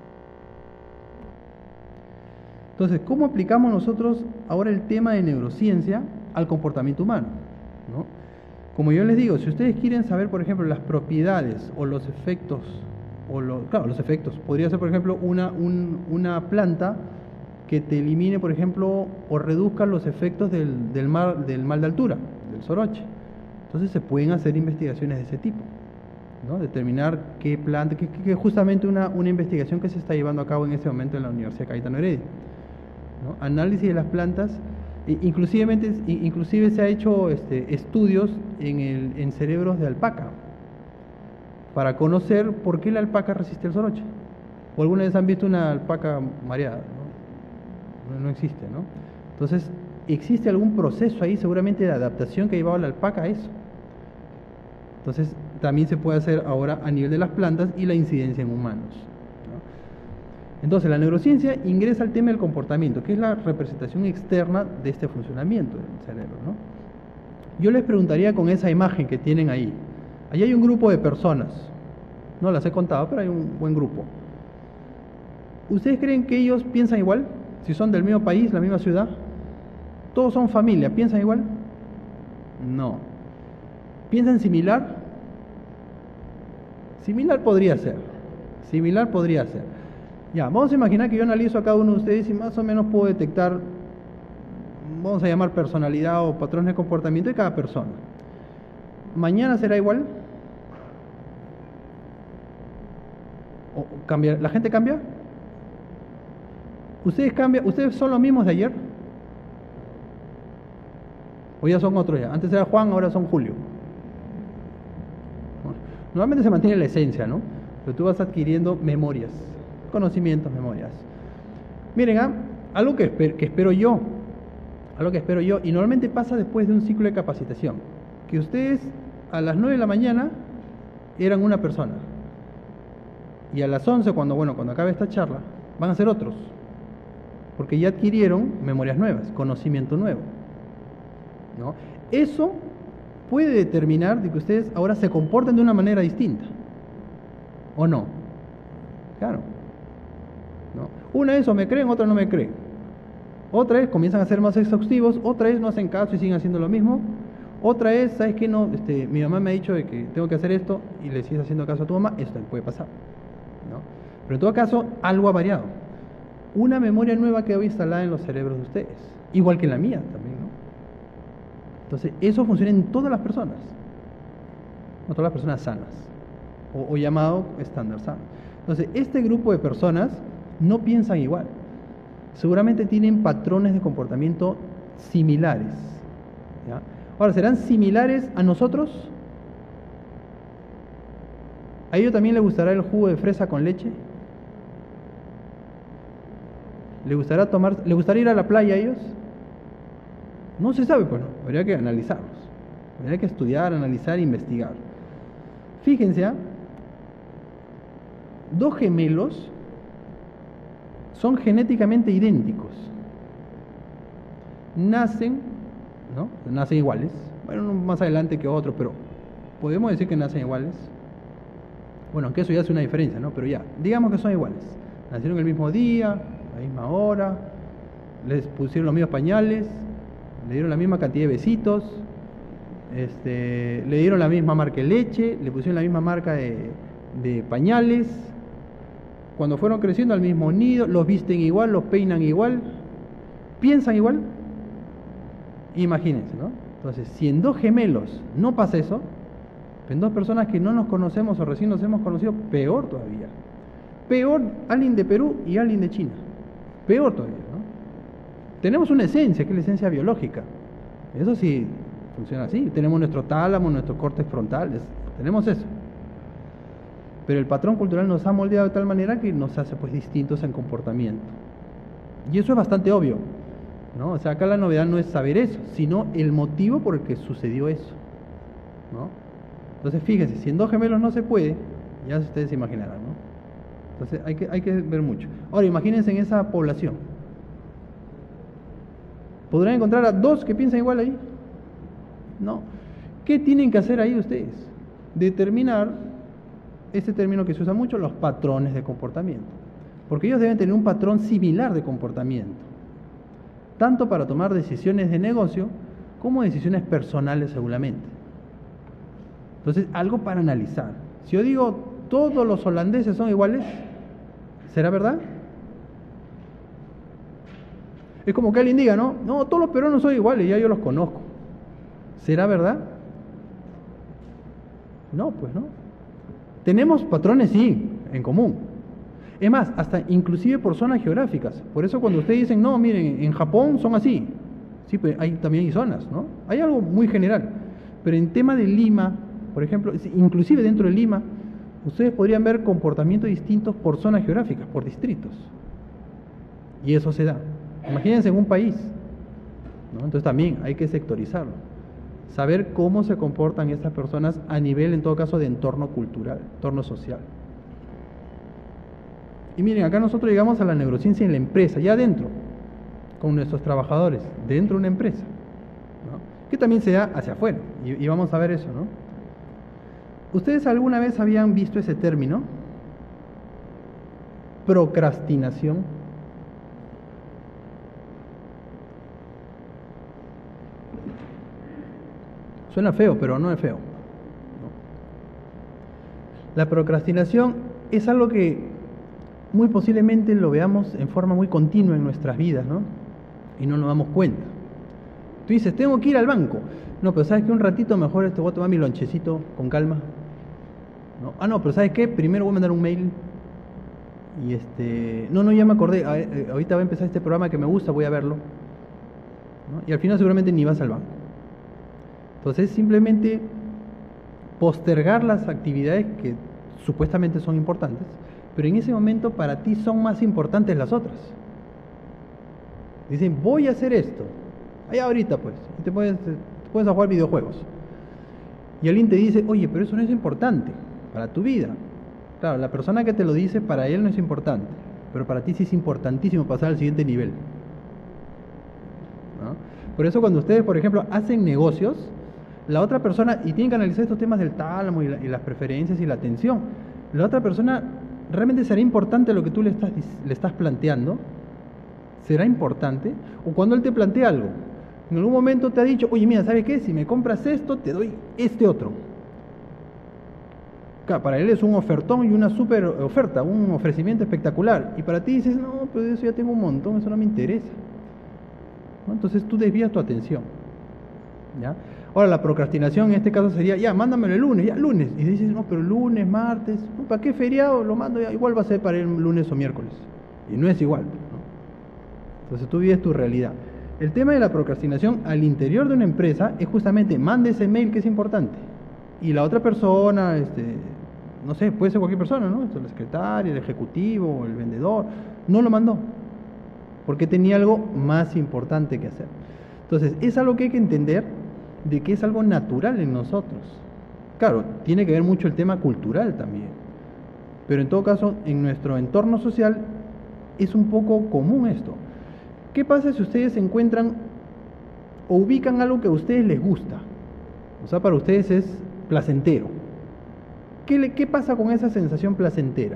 Entonces, ¿cómo aplicamos nosotros ahora el tema de neurociencia al comportamiento humano, ¿no? Como yo les digo, si ustedes quieren saber, por ejemplo, las propiedades o los efectos, claro, los efectos, podría ser, por ejemplo, una planta que te elimine, por ejemplo, o reduzca los efectos del mal de altura, del soroche. Entonces se pueden hacer investigaciones de ese tipo, ¿no? Determinar qué planta, que es justamente una investigación que se está llevando a cabo en este momento en la Universidad Cayetano Heredia, ¿no? Análisis de las plantas, inclusive se ha hecho estudios en cerebros de alpaca para conocer por qué la alpaca resiste el soroche. ¿O alguna vez han visto una alpaca mareada? No existe, ¿no? Entonces, existe algún proceso ahí seguramente de adaptación que ha llevado a la alpaca a eso. Entonces, también se puede hacer ahora a nivel de las plantas y la incidencia en humanos, ¿no? Entonces, la neurociencia ingresa al tema del comportamiento, que es la representación externa de este funcionamiento del cerebro, ¿no? Yo les preguntaría con esa imagen que tienen ahí. Allí hay un grupo de personas, no las he contado, pero hay un buen grupo. ¿Ustedes creen que ellos piensan igual? Si son del mismo país, la misma ciudad, todos son familia, ¿piensan igual? No. ¿Piensan similar? Similar podría ser. Ya, vamos a imaginar que yo analizo a cada uno de ustedes y más o menos puedo detectar, vamos a llamar personalidad o patrones de comportamiento de cada persona. ¿Mañana será igual? ¿O cambia? ¿La gente cambia? ¿Ustedes son los mismos de ayer? ¿O ya son otros ya? Antes era Juan, ahora son Julio. Normalmente se mantiene la esencia, ¿no? Pero tú vas adquiriendo memorias, conocimientos, memorias. Miren, algo que espero yo, y normalmente pasa después de un ciclo de capacitación, que ustedes a las 9 de la mañana eran una persona, y a las 11, cuando acabe esta charla, van a ser otros, porque ya adquirieron memorias nuevas, conocimiento nuevo, ¿no? Eso puede determinar de que ustedes ahora se comporten de una manera distinta, ¿o no? Claro, ¿no? Una es o me creen, otra no me creen. Otra es comienzan a ser más exhaustivos, otra es no hacen caso y siguen haciendo lo mismo. Otra es, ¿sabes qué? No, mi mamá me ha dicho de que tengo que hacer esto y le sigues haciendo caso a tu mamá, esto también puede pasar, ¿no? Pero en todo caso, algo ha variado. Una memoria nueva quedó instalada en los cerebros de ustedes, igual que en la mía también, ¿no? Entonces, eso funciona en todas las personas, no todas las personas sanas, o llamado estándar sano. Entonces, este grupo de personas no piensan igual. Seguramente tienen patrones de comportamiento similares, ¿ya? Ahora, ¿serán similares a nosotros? ¿A ellos también les gustará el jugo de fresa con leche? ¿Le gustaría ir a la playa a ellos? No se sabe, pues no, habría que analizarlos. Habría que estudiar, analizar, investigar. Fíjense, dos gemelos son genéticamente idénticos. Nacen, ¿no? Nacen iguales. Bueno, uno más adelante que otro, pero podemos decir que nacen iguales. Bueno, aunque eso ya hace una diferencia, ¿no? Pero ya, digamos que son iguales. Nacieron el mismo día, a la misma hora, les pusieron los mismos pañales, le dieron la misma cantidad de besitos, le dieron la misma marca de leche, le pusieron la misma marca de pañales. Cuando fueron creciendo al mismo nido, los visten igual, los peinan igual, piensan igual. Imagínense, ¿no? Entonces, si en dos gemelos no pasa eso, en dos personas que no nos conocemos o recién nos hemos conocido, peor todavía. Peor alguien de Perú y alguien de China. Peor todavía, ¿no? Tenemos una esencia, que es la esencia biológica. Eso sí funciona así. Tenemos nuestro tálamo, nuestros cortes frontales. Tenemos eso. Pero el patrón cultural nos ha moldeado de tal manera que nos hace pues distintos en comportamiento. Y eso es bastante obvio, ¿no? O sea, acá la novedad no es saber eso, sino el motivo por el que sucedió eso, ¿no? Entonces, fíjense, si en dos gemelos no se puede, ya ustedes se imaginarán, ¿no? Entonces, hay que ver mucho. Ahora, imagínense en esa población. ¿Podrán encontrar a dos que piensan igual ahí? No. ¿Qué tienen que hacer ahí ustedes? Determinar, este término que se usa mucho, los patrones de comportamiento. Porque ellos deben tener un patrón similar de comportamiento, tanto para tomar decisiones de negocio como decisiones personales seguramente. Entonces, algo para analizar. Si yo digo, todos los holandeses son iguales, ¿será verdad? Es como que alguien diga, no, todos los peruanos son iguales, ya yo los conozco. ¿Será verdad? No, pues no. Tenemos patrones, sí, en común. Es más, hasta inclusive por zonas geográficas. Por eso cuando ustedes dicen, no, miren, en Japón son así. Sí, pues también hay zonas, ¿no? Hay algo muy general. Pero en tema de Lima, por ejemplo, inclusive dentro de Lima, ustedes podrían ver comportamientos distintos por zonas geográficas, por distritos. Y eso se da. Imagínense en un país, ¿no? Entonces también hay que sectorizarlo. Saber cómo se comportan estas personas a nivel, en todo caso, de entorno cultural, entorno social. Y miren, acá nosotros llegamos a la neurociencia en la empresa, ya adentro, con nuestros trabajadores, dentro de una empresa, ¿no? Que también se da hacia afuera, y vamos a ver eso, ¿no? ¿Ustedes alguna vez habían visto ese término? Procrastinación. Suena feo, pero no es feo, ¿no? La procrastinación es algo que muy posiblemente lo veamos en forma muy continua en nuestras vidas, ¿no? Y no nos damos cuenta. Tú dices, tengo que ir al banco. No, pero ¿sabes qué? Un ratito mejor voy a tomar mi lonchecito con calma, ¿no? Ah, no, pero ¿sabes qué? Primero voy a mandar un mail y No, ya me acordé. Ahorita va a empezar este programa que me gusta, voy a verlo, ¿no? Y al final seguramente ni vas al banco. Entonces, simplemente postergar las actividades que supuestamente son importantes, pero en ese momento para ti son más importantes las otras. Dicen, voy a hacer esto. Ahí ahorita, pues. Y te puedes a jugar videojuegos. Y alguien te dice, oye, pero eso no es importante para tu vida. Claro, la persona que te lo dice, para él no es importante, pero para ti sí es importantísimo pasar al siguiente nivel, ¿no? Por eso cuando ustedes, por ejemplo, hacen negocios, la otra persona, y tienen que analizar estos temas del tálamo y las preferencias y la atención, la otra persona realmente será importante lo que tú le estás planteando, será importante, o cuando él te plantea algo, en algún momento te ha dicho, oye, mira, ¿sabes qué? Si me compras esto, te doy este otro. Claro, para él es un ofertón y una super oferta, un ofrecimiento espectacular, y para ti dices, no, pues eso ya tengo un montón, eso no me interesa, ¿no? Entonces tú desvías tu atención, ¿ya? Ahora, la procrastinación en este caso sería, ya, mándamelo el lunes, ya, lunes. Y dices, no, pero lunes, martes, ¿no? ¿Para qué feriado? Lo mando, ya, igual va a ser para el lunes o miércoles. Y no es igual, ¿no? Entonces tú vives tu realidad. El tema de la procrastinación al interior de una empresa es justamente, mande ese mail que es importante. Y la otra persona, no sé, puede ser cualquier persona, ¿no? La secretaria, el ejecutivo, el vendedor, no lo mandó. porque tenía algo más importante que hacer. Entonces, es algo que hay que entender de que es algo natural en nosotros. Claro, tiene que ver mucho el tema cultural también, pero en todo caso, en nuestro entorno social es un poco común esto. ¿Qué pasa si ustedes encuentran o ubican algo que a ustedes les gusta? O sea, para ustedes es placentero. ¿Qué pasa con esa sensación placentera?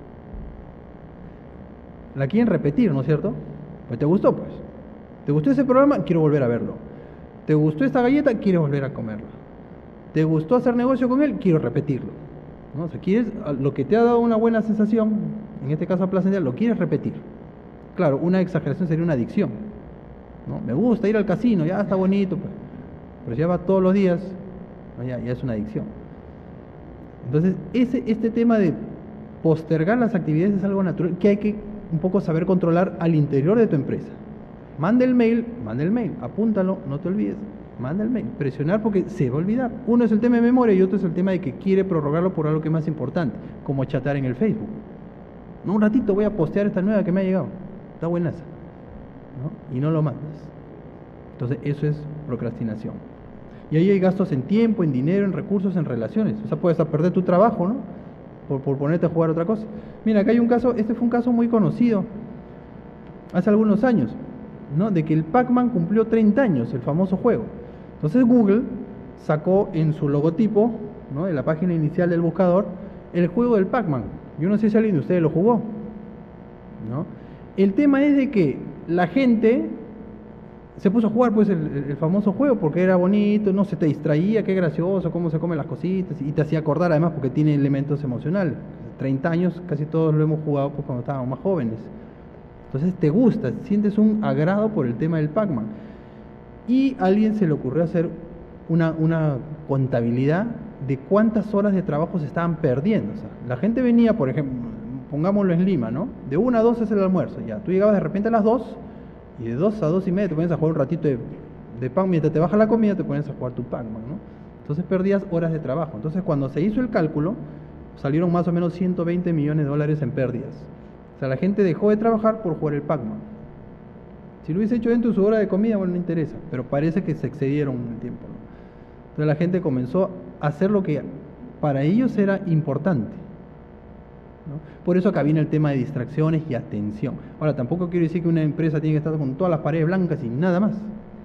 La quieren repetir, ¿no es cierto? Pues te gustó, pues. ¿Te gustó ese programa? Quiero volver a verlo. ¿Te gustó esta galleta? Quiero volver a comerla. ¿Te gustó hacer negocio con él? Quiero repetirlo, ¿no? O sea, quieres, lo que te ha dado una buena sensación, en este caso placentera, lo quieres repetir. Claro, una exageración sería una adicción, ¿no? Me gusta ir al casino, ya está bonito, pues. Pero si ya va todos los días, ¿no? ya es una adicción. Entonces, este tema de postergar las actividades es algo natural que hay que un poco saber controlar al interior de tu empresa. Manda el mail, apúntalo, no te olvides, manda el mail, presionar porque se va a olvidar. Uno es el tema de memoria y otro es el tema de que quiere prorrogarlo por algo que es más importante, como chatear en el Facebook. No, un ratito voy a postear esta nueva que me ha llegado, está buenaza, ¿no? Y no lo mandas. Entonces eso es procrastinación. Y ahí hay gastos en tiempo, en dinero, en recursos, en relaciones. O sea, puedes perder tu trabajo, ¿no? Por ponerte a jugar otra cosa. Mira, acá hay un caso, este fue un caso muy conocido hace algunos años, ¿no? De que el Pac-Man cumplió 30 años, el famoso juego. Entonces Google sacó en su logotipo, ¿no? En la página inicial del buscador, el juego del Pac-Man. Yo no sé si alguien de ustedes lo jugó, ¿no? El tema es de que la gente se puso a jugar pues el famoso juego porque era bonito, no se te distraía, qué gracioso, cómo se comen las cositas, y te hacía acordar además porque tiene elementos emocionales. 30 años, casi todos lo hemos jugado pues cuando estábamos más jóvenes. Entonces te gusta, sientes un agrado por el tema del Pac-Man. Y a alguien se le ocurrió hacer una contabilidad de cuántas horas de trabajo se estaban perdiendo. O sea, la gente venía, por ejemplo, pongámoslo en Lima, ¿no? De 1 a 2 es el almuerzo, ya. Tú llegabas de repente a las 2 y de 2 a 2 y media te pones a jugar un ratito de Pac-Man. Mientras te baja la comida te pones a jugar tu Pac-Man, ¿no? Entonces perdías horas de trabajo. Entonces cuando se hizo el cálculo, salieron más o menos 120 millones de dólares en pérdidas. O sea, la gente dejó de trabajar por jugar el Pac-Man. Si lo hubiese hecho dentro de su hora de comida, bueno, no interesa, pero parece que se excedieron en el tiempo, ¿no? Entonces la gente comenzó a hacer lo que para ellos era importante, ¿no? Por eso acá viene el tema de distracciones y atención. Ahora, tampoco quiero decir que una empresa tiene que estar con todas las paredes blancas y nada más,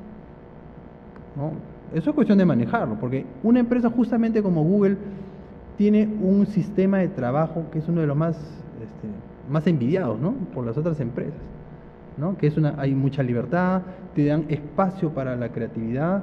¿no? Eso es cuestión de manejarlo, porque una empresa justamente como Google tiene un sistema de trabajo que es uno de los más envidiados, ¿no? Por las otras empresas, ¿no? Que hay mucha libertad, te dan espacio para la creatividad,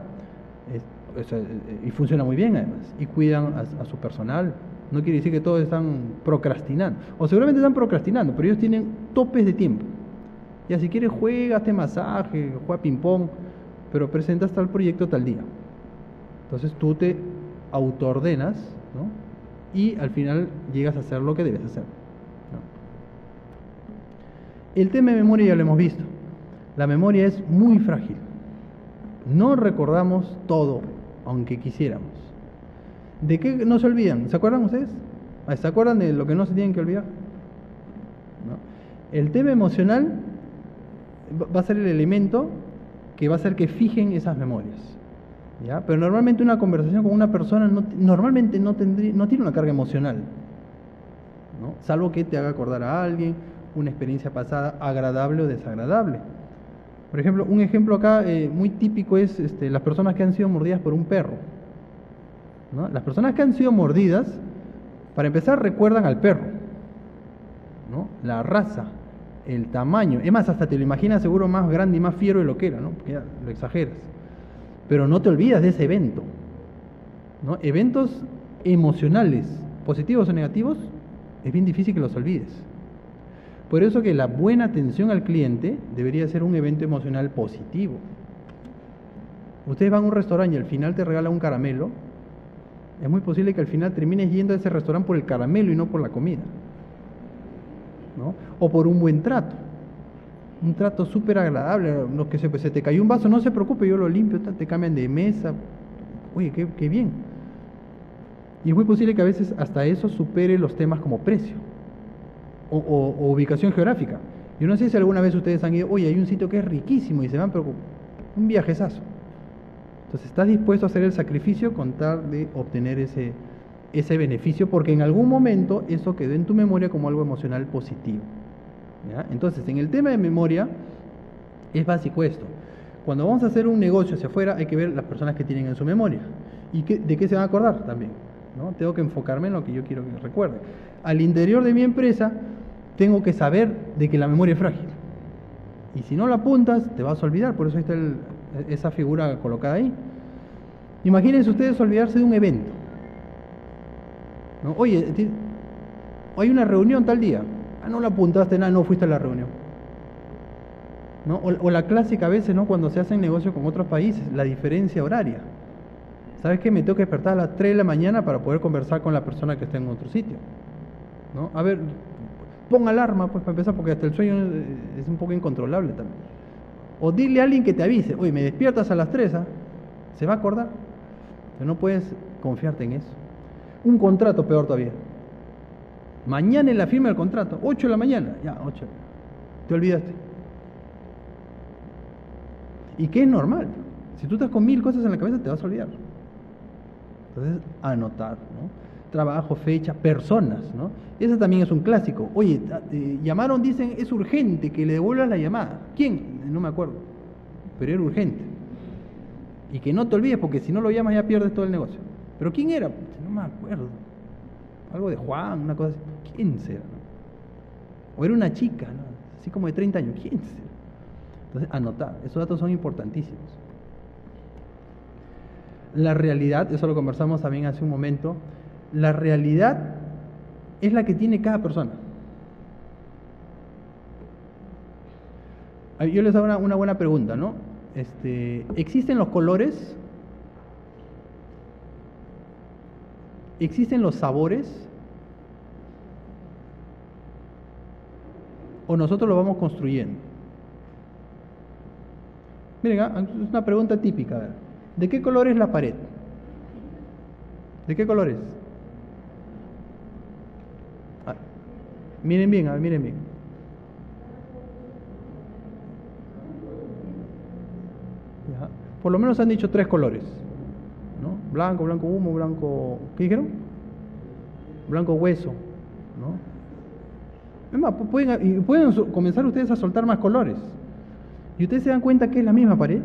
y funciona muy bien además, y cuidan a su personal. No quiere decir que todos están procrastinando, o seguramente están procrastinando, pero ellos tienen topes de tiempo. Ya si quieres juega, hazte masaje, juega ping pong, pero presentas tal proyecto tal día. Entonces tú te autoordenas, ¿no? Y al final llegas a hacer lo que debes hacer, ¿no? El tema de memoria ya lo hemos visto. La memoria es muy frágil. No recordamos todo, aunque quisiéramos. ¿De qué no se olvidan? ¿Se acuerdan ustedes? ¿Se acuerdan de lo que no se tienen que olvidar? ¿No? El tema emocional va a ser el elemento que va a hacer que fijen esas memorias, ¿ya? Pero normalmente una conversación con una persona normalmente no tiene una carga emocional, ¿no? Salvo que te haga acordar a alguien, una experiencia pasada agradable o desagradable. Por ejemplo, un ejemplo acá muy típico es las personas que han sido mordidas por un perro, ¿no? Las personas que han sido mordidas, para empezar, recuerdan al perro, ¿no? La raza, el tamaño, es más, hasta te lo imaginas seguro más grande y más fiero de lo que era, ¿no? Porque ya lo exageras. Pero no te olvidas de ese evento, ¿no? Eventos emocionales, positivos o negativos, es bien difícil que los olvides. Por eso que la buena atención al cliente debería ser un evento emocional positivo. Ustedes van a un restaurante y al final te regalan un caramelo, es muy posible que al final termines yendo a ese restaurante por el caramelo y no por la comida, ¿no? O por un buen trato, un trato súper agradable. No, que se te cayó un vaso, no se preocupe, yo lo limpio, te cambian de mesa, oye, qué bien. Y es muy posible que a veces hasta eso supere los temas como precio o ubicación geográfica. Yo no sé si alguna vez ustedes han ido, oye, hay un sitio que es riquísimo y se van, pero un viajezazo. Entonces, estás dispuesto a hacer el sacrificio con tal de obtener ese beneficio, porque en algún momento eso quedó en tu memoria como algo emocional positivo. ¿Ya? Entonces, en el tema de memoria, es básico esto. Cuando vamos a hacer un negocio hacia afuera, hay que ver las personas que tienen en su memoria. ¿Y de qué se van a acordar también? ¿No? Tengo que enfocarme en lo que yo quiero que recuerde. Al interior de mi empresa, tengo que saber de que la memoria es frágil. Y si no la apuntas, te vas a olvidar. Por eso está esa figura colocada ahí. Imagínense ustedes olvidarse de un evento. ¿No? Oye, hay una reunión tal día. Ah, no la apuntaste, nada, no fuiste a la reunión. ¿No? O la clásica a veces, ¿no? Cuando se hacen negocios con otros países, la diferencia horaria. ¿Sabes qué? Me tengo que despertar a las 3 de la mañana para poder conversar con la persona que está en otro sitio. ¿No? A ver, pon alarma, pues, para empezar, porque hasta el sueño es un poco incontrolable también. O dile a alguien que te avise, oye, me despiertas a las 3, ¿ah? Se va a acordar. Pero no puedes confiarte en eso. Un contrato, peor todavía. Mañana en la firma del contrato, 8 de la mañana, ya, 8. Te olvidaste. Y que es normal. Si tú estás con 1000 cosas en la cabeza, te vas a olvidar. Entonces, anotar, ¿no? Trabajo, fecha, personas, ¿no? Ese también es un clásico. Oye, llamaron, dicen, es urgente que le devuelvas la llamada. ¿Quién? No me acuerdo. Pero era urgente. Y que no te olvides, porque si no lo llamas ya pierdes todo el negocio. ¿Pero quién era? No me acuerdo. Algo de Juan, una cosa así. ¿Quién será? O era una chica, ¿no? Así como de 30 años. ¿Quién será? Entonces, anotar. Esos datos son importantísimos. La realidad, eso lo conversamos también hace un momento, la realidad es la que tiene cada persona. Yo les hago una buena pregunta, ¿no? ¿Existen los colores? ¿Existen los sabores? ¿O nosotros lo vamos construyendo? Miren, es una pregunta típica. A ver. ¿De qué color es la pared? ¿De qué color es? Miren bien, miren bien. Ya. Por lo menos han dicho 3 colores, ¿no? Blanco, blanco humo, blanco... ¿Qué dijeron? Blanco hueso, ¿no? Es más, pueden comenzar ustedes a soltar más colores. Y ustedes se dan cuenta que es la misma pared.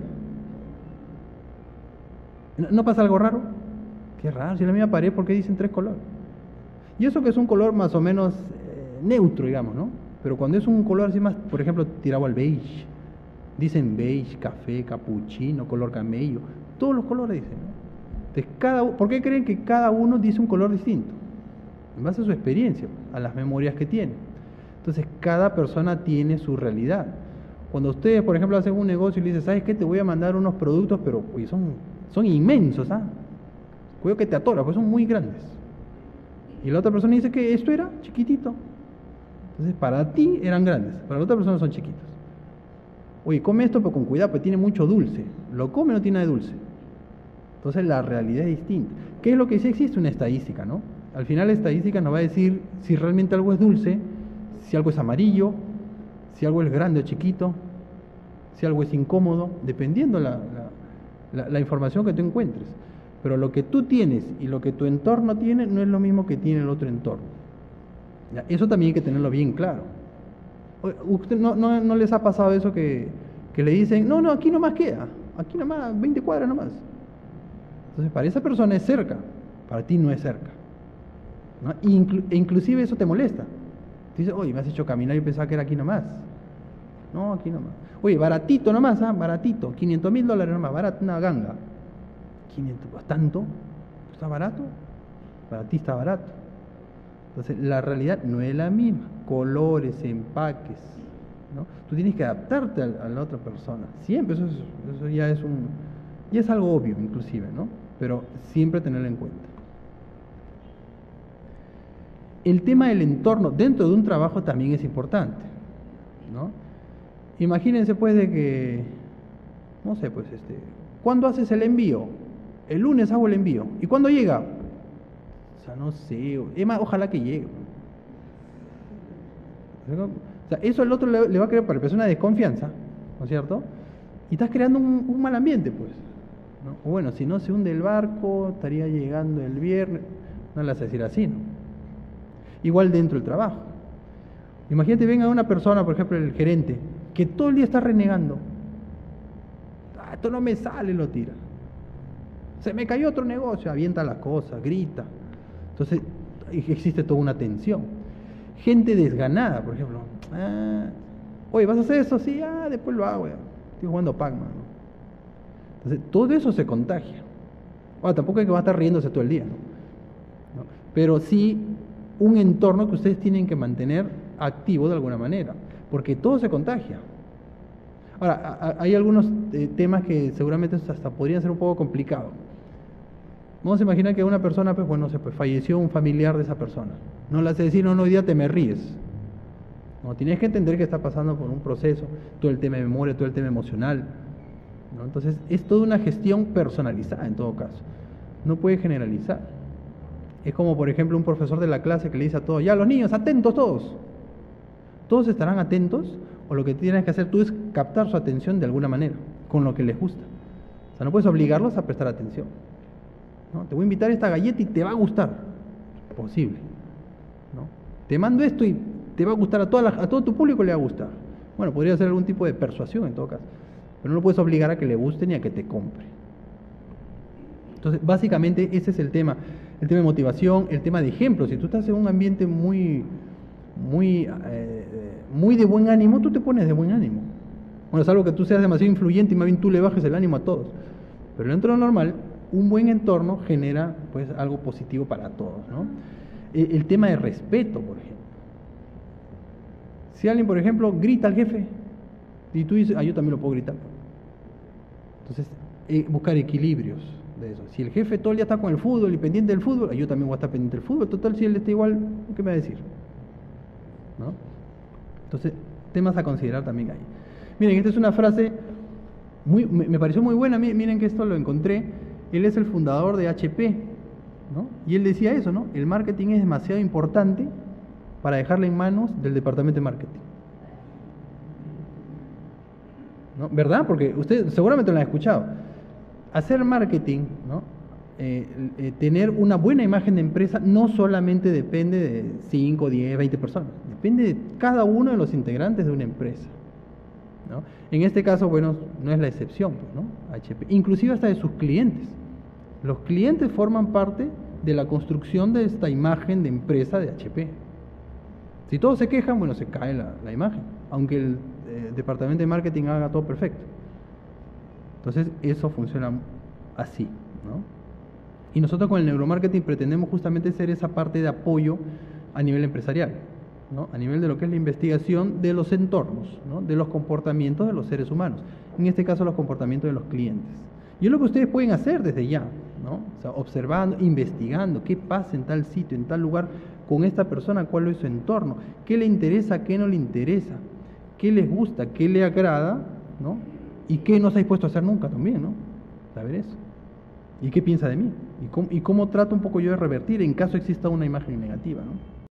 ¿No pasa algo raro? Qué raro, si es la misma pared, ¿por qué dicen 3 colores? Y eso que es un color más o menos neutro, digamos, ¿no? Pero cuando es un color así más, por ejemplo, tirado al beige, dicen beige, café, capuchino, color camello, todos los colores dicen, ¿no? Entonces, ¿por qué creen que cada uno dice un color distinto? En base a su experiencia, a las memorias que tiene. Entonces, cada persona tiene su realidad. Cuando ustedes, por ejemplo, hacen un negocio y le dicen, ¿sabes qué? Te voy a mandar unos productos, pero oye, son inmensos, ¿ah? Cuidado que te atoras, pues son muy grandes. Y la otra persona dice que esto era chiquitito. Entonces, para ti eran grandes, para la otra persona son chiquitos. Oye, come esto, pero con cuidado, porque tiene mucho dulce. Lo come, no tiene nada de dulce. Entonces, la realidad es distinta. ¿Qué es lo que sí existe? Una estadística, ¿no? Al final, la estadística nos va a decir si realmente algo es dulce, si algo es amarillo, si algo es grande o chiquito, si algo es incómodo, dependiendo la información que tú encuentres. Pero lo que tú tienes y lo que tu entorno tiene no es lo mismo que tiene el otro entorno. ¿Ya? Eso también hay que tenerlo bien claro. ¿Usted no les ha pasado eso que le dicen, no, aquí nomás queda, aquí nomás, 20 cuadras nomás? Entonces, para esa persona es cerca, para ti no es cerca, ¿no? E inclusive eso te molesta. Te dice, oye, me has hecho caminar y pensaba que era aquí nomás. No, aquí nomás. Oye, baratito nomás, baratito, $500,000 nomás, barato, una ganga. 500, ¿tanto? ¿Está barato? Para ti está barato. Entonces, la realidad no es la misma. Colores, empaques, ¿no? Tú tienes que adaptarte a la otra persona. Siempre, eso ya es algo obvio, inclusive, ¿no? Pero siempre tenerlo en cuenta. El tema del entorno dentro de un trabajo también es importante, ¿no? Imagínense, pues, de que, no sé, pues, ¿cuándo haces el envío? El lunes hago el envío. ¿Y cuándo llega? O sea, no sé. Es más, ojalá que llegue. O sea, eso al otro le va a crear para empezar una desconfianza, ¿no es cierto? Y estás creando un mal ambiente, pues, ¿no? O bueno, si no se hunde el barco, estaría llegando el viernes. No le vas a decir así, ¿no? Igual dentro del trabajo. Imagínate, venga una persona, por ejemplo, el gerente, que todo el día está renegando. Ah, esto no me sale, lo tira. Se me cayó otro negocio, avienta las cosas, grita. Entonces, existe toda una tensión. Gente desganada, por ejemplo. Ah, oye, ¿vas a hacer eso? Sí, después lo hago. Ya. Estoy jugando Pac-Man, ¿no? Entonces, todo eso se contagia. Ahora, tampoco hay que va a estar riéndose todo el día, ¿no? Pero sí un entorno que ustedes tienen que mantener activo de alguna manera, porque todo se contagia. Ahora, hay algunos temas que seguramente hasta podrían ser un poco complicados. Vamos a imaginar que una persona, pues bueno, pues falleció un familiar de esa persona. No le hace decir, no, hoy día te me ríes. No, tienes que entender que está pasando por un proceso, todo el tema de memoria, todo el tema emocional, ¿no? Entonces, es toda una gestión personalizada en todo caso. No puede generalizar. Es como, por ejemplo, un profesor de la clase que le dice a todos, ya los niños, atentos todos. Todos estarán atentos, o lo que tienes que hacer tú es captar su atención de alguna manera, con lo que les gusta. O sea, no puedes obligarlos a prestar atención, ¿no? Te voy a invitar a esta galleta y te va a gustar. Posible, ¿no? Te mando esto y te va a gustar a todo tu público, le va a gustar. Bueno, podría ser algún tipo de persuasión en todo caso, pero no lo puedes obligar a que le guste ni a que te compre. Entonces, básicamente ese es el tema de motivación, el tema de ejemplo. Si tú estás en un ambiente muy de buen ánimo, tú te pones de buen ánimo. Bueno, es algo que tú seas demasiado influyente y más bien tú le bajes el ánimo a todos. Pero dentro de lo normal, un buen entorno genera pues algo positivo para todos, ¿no? El tema de respeto, por ejemplo. Si alguien, por ejemplo, grita al jefe y tú dices, yo también lo puedo gritar. Entonces, buscar equilibrios de eso. Si el jefe todo el día está con el fútbol y pendiente del fútbol, yo también voy a estar pendiente del fútbol. Total, si él está igual, ¿qué me va a decir? ¿No? Entonces, temas a considerar también ahí. Miren, esta es una frase me pareció muy buena. Miren que esto lo encontré. Él es el fundador de HP, ¿no? Y él decía eso, ¿no? El marketing es demasiado importante para dejarlo en manos del departamento de marketing, ¿no? ¿Verdad? Porque ustedes seguramente lo han escuchado. Hacer marketing, ¿no? Tener una buena imagen de empresa no solamente depende de 5, 10, 20 personas, depende de cada uno de los integrantes de una empresa, ¿no? En este caso, bueno, no es la excepción, ¿no? HP, inclusive hasta de sus clientes. Los clientes forman parte de la construcción de esta imagen de empresa de HP. Si todos se quejan, bueno, se cae la imagen, aunque el departamento de marketing haga todo perfecto. Entonces, eso funciona así, ¿no? Y nosotros con el neuromarketing pretendemos justamente ser esa parte de apoyo a nivel empresarial, ¿no? A nivel de lo que es la investigación de los entornos, ¿no? De los comportamientos de los seres humanos, en este caso los comportamientos de los clientes. Y es lo que ustedes pueden hacer desde ya, ¿no? O sea, observando, investigando qué pasa en tal sitio, en tal lugar, con esta persona, cuál es su entorno, qué le interesa, qué no le interesa, qué les gusta, qué le agrada, ¿no? Y qué no se ha dispuesto a hacer nunca también, ¿no? Saber eso. ¿Y qué piensa de mí? ¿Y cómo trato un poco yo de revertir en caso exista una imagen negativa, ¿no?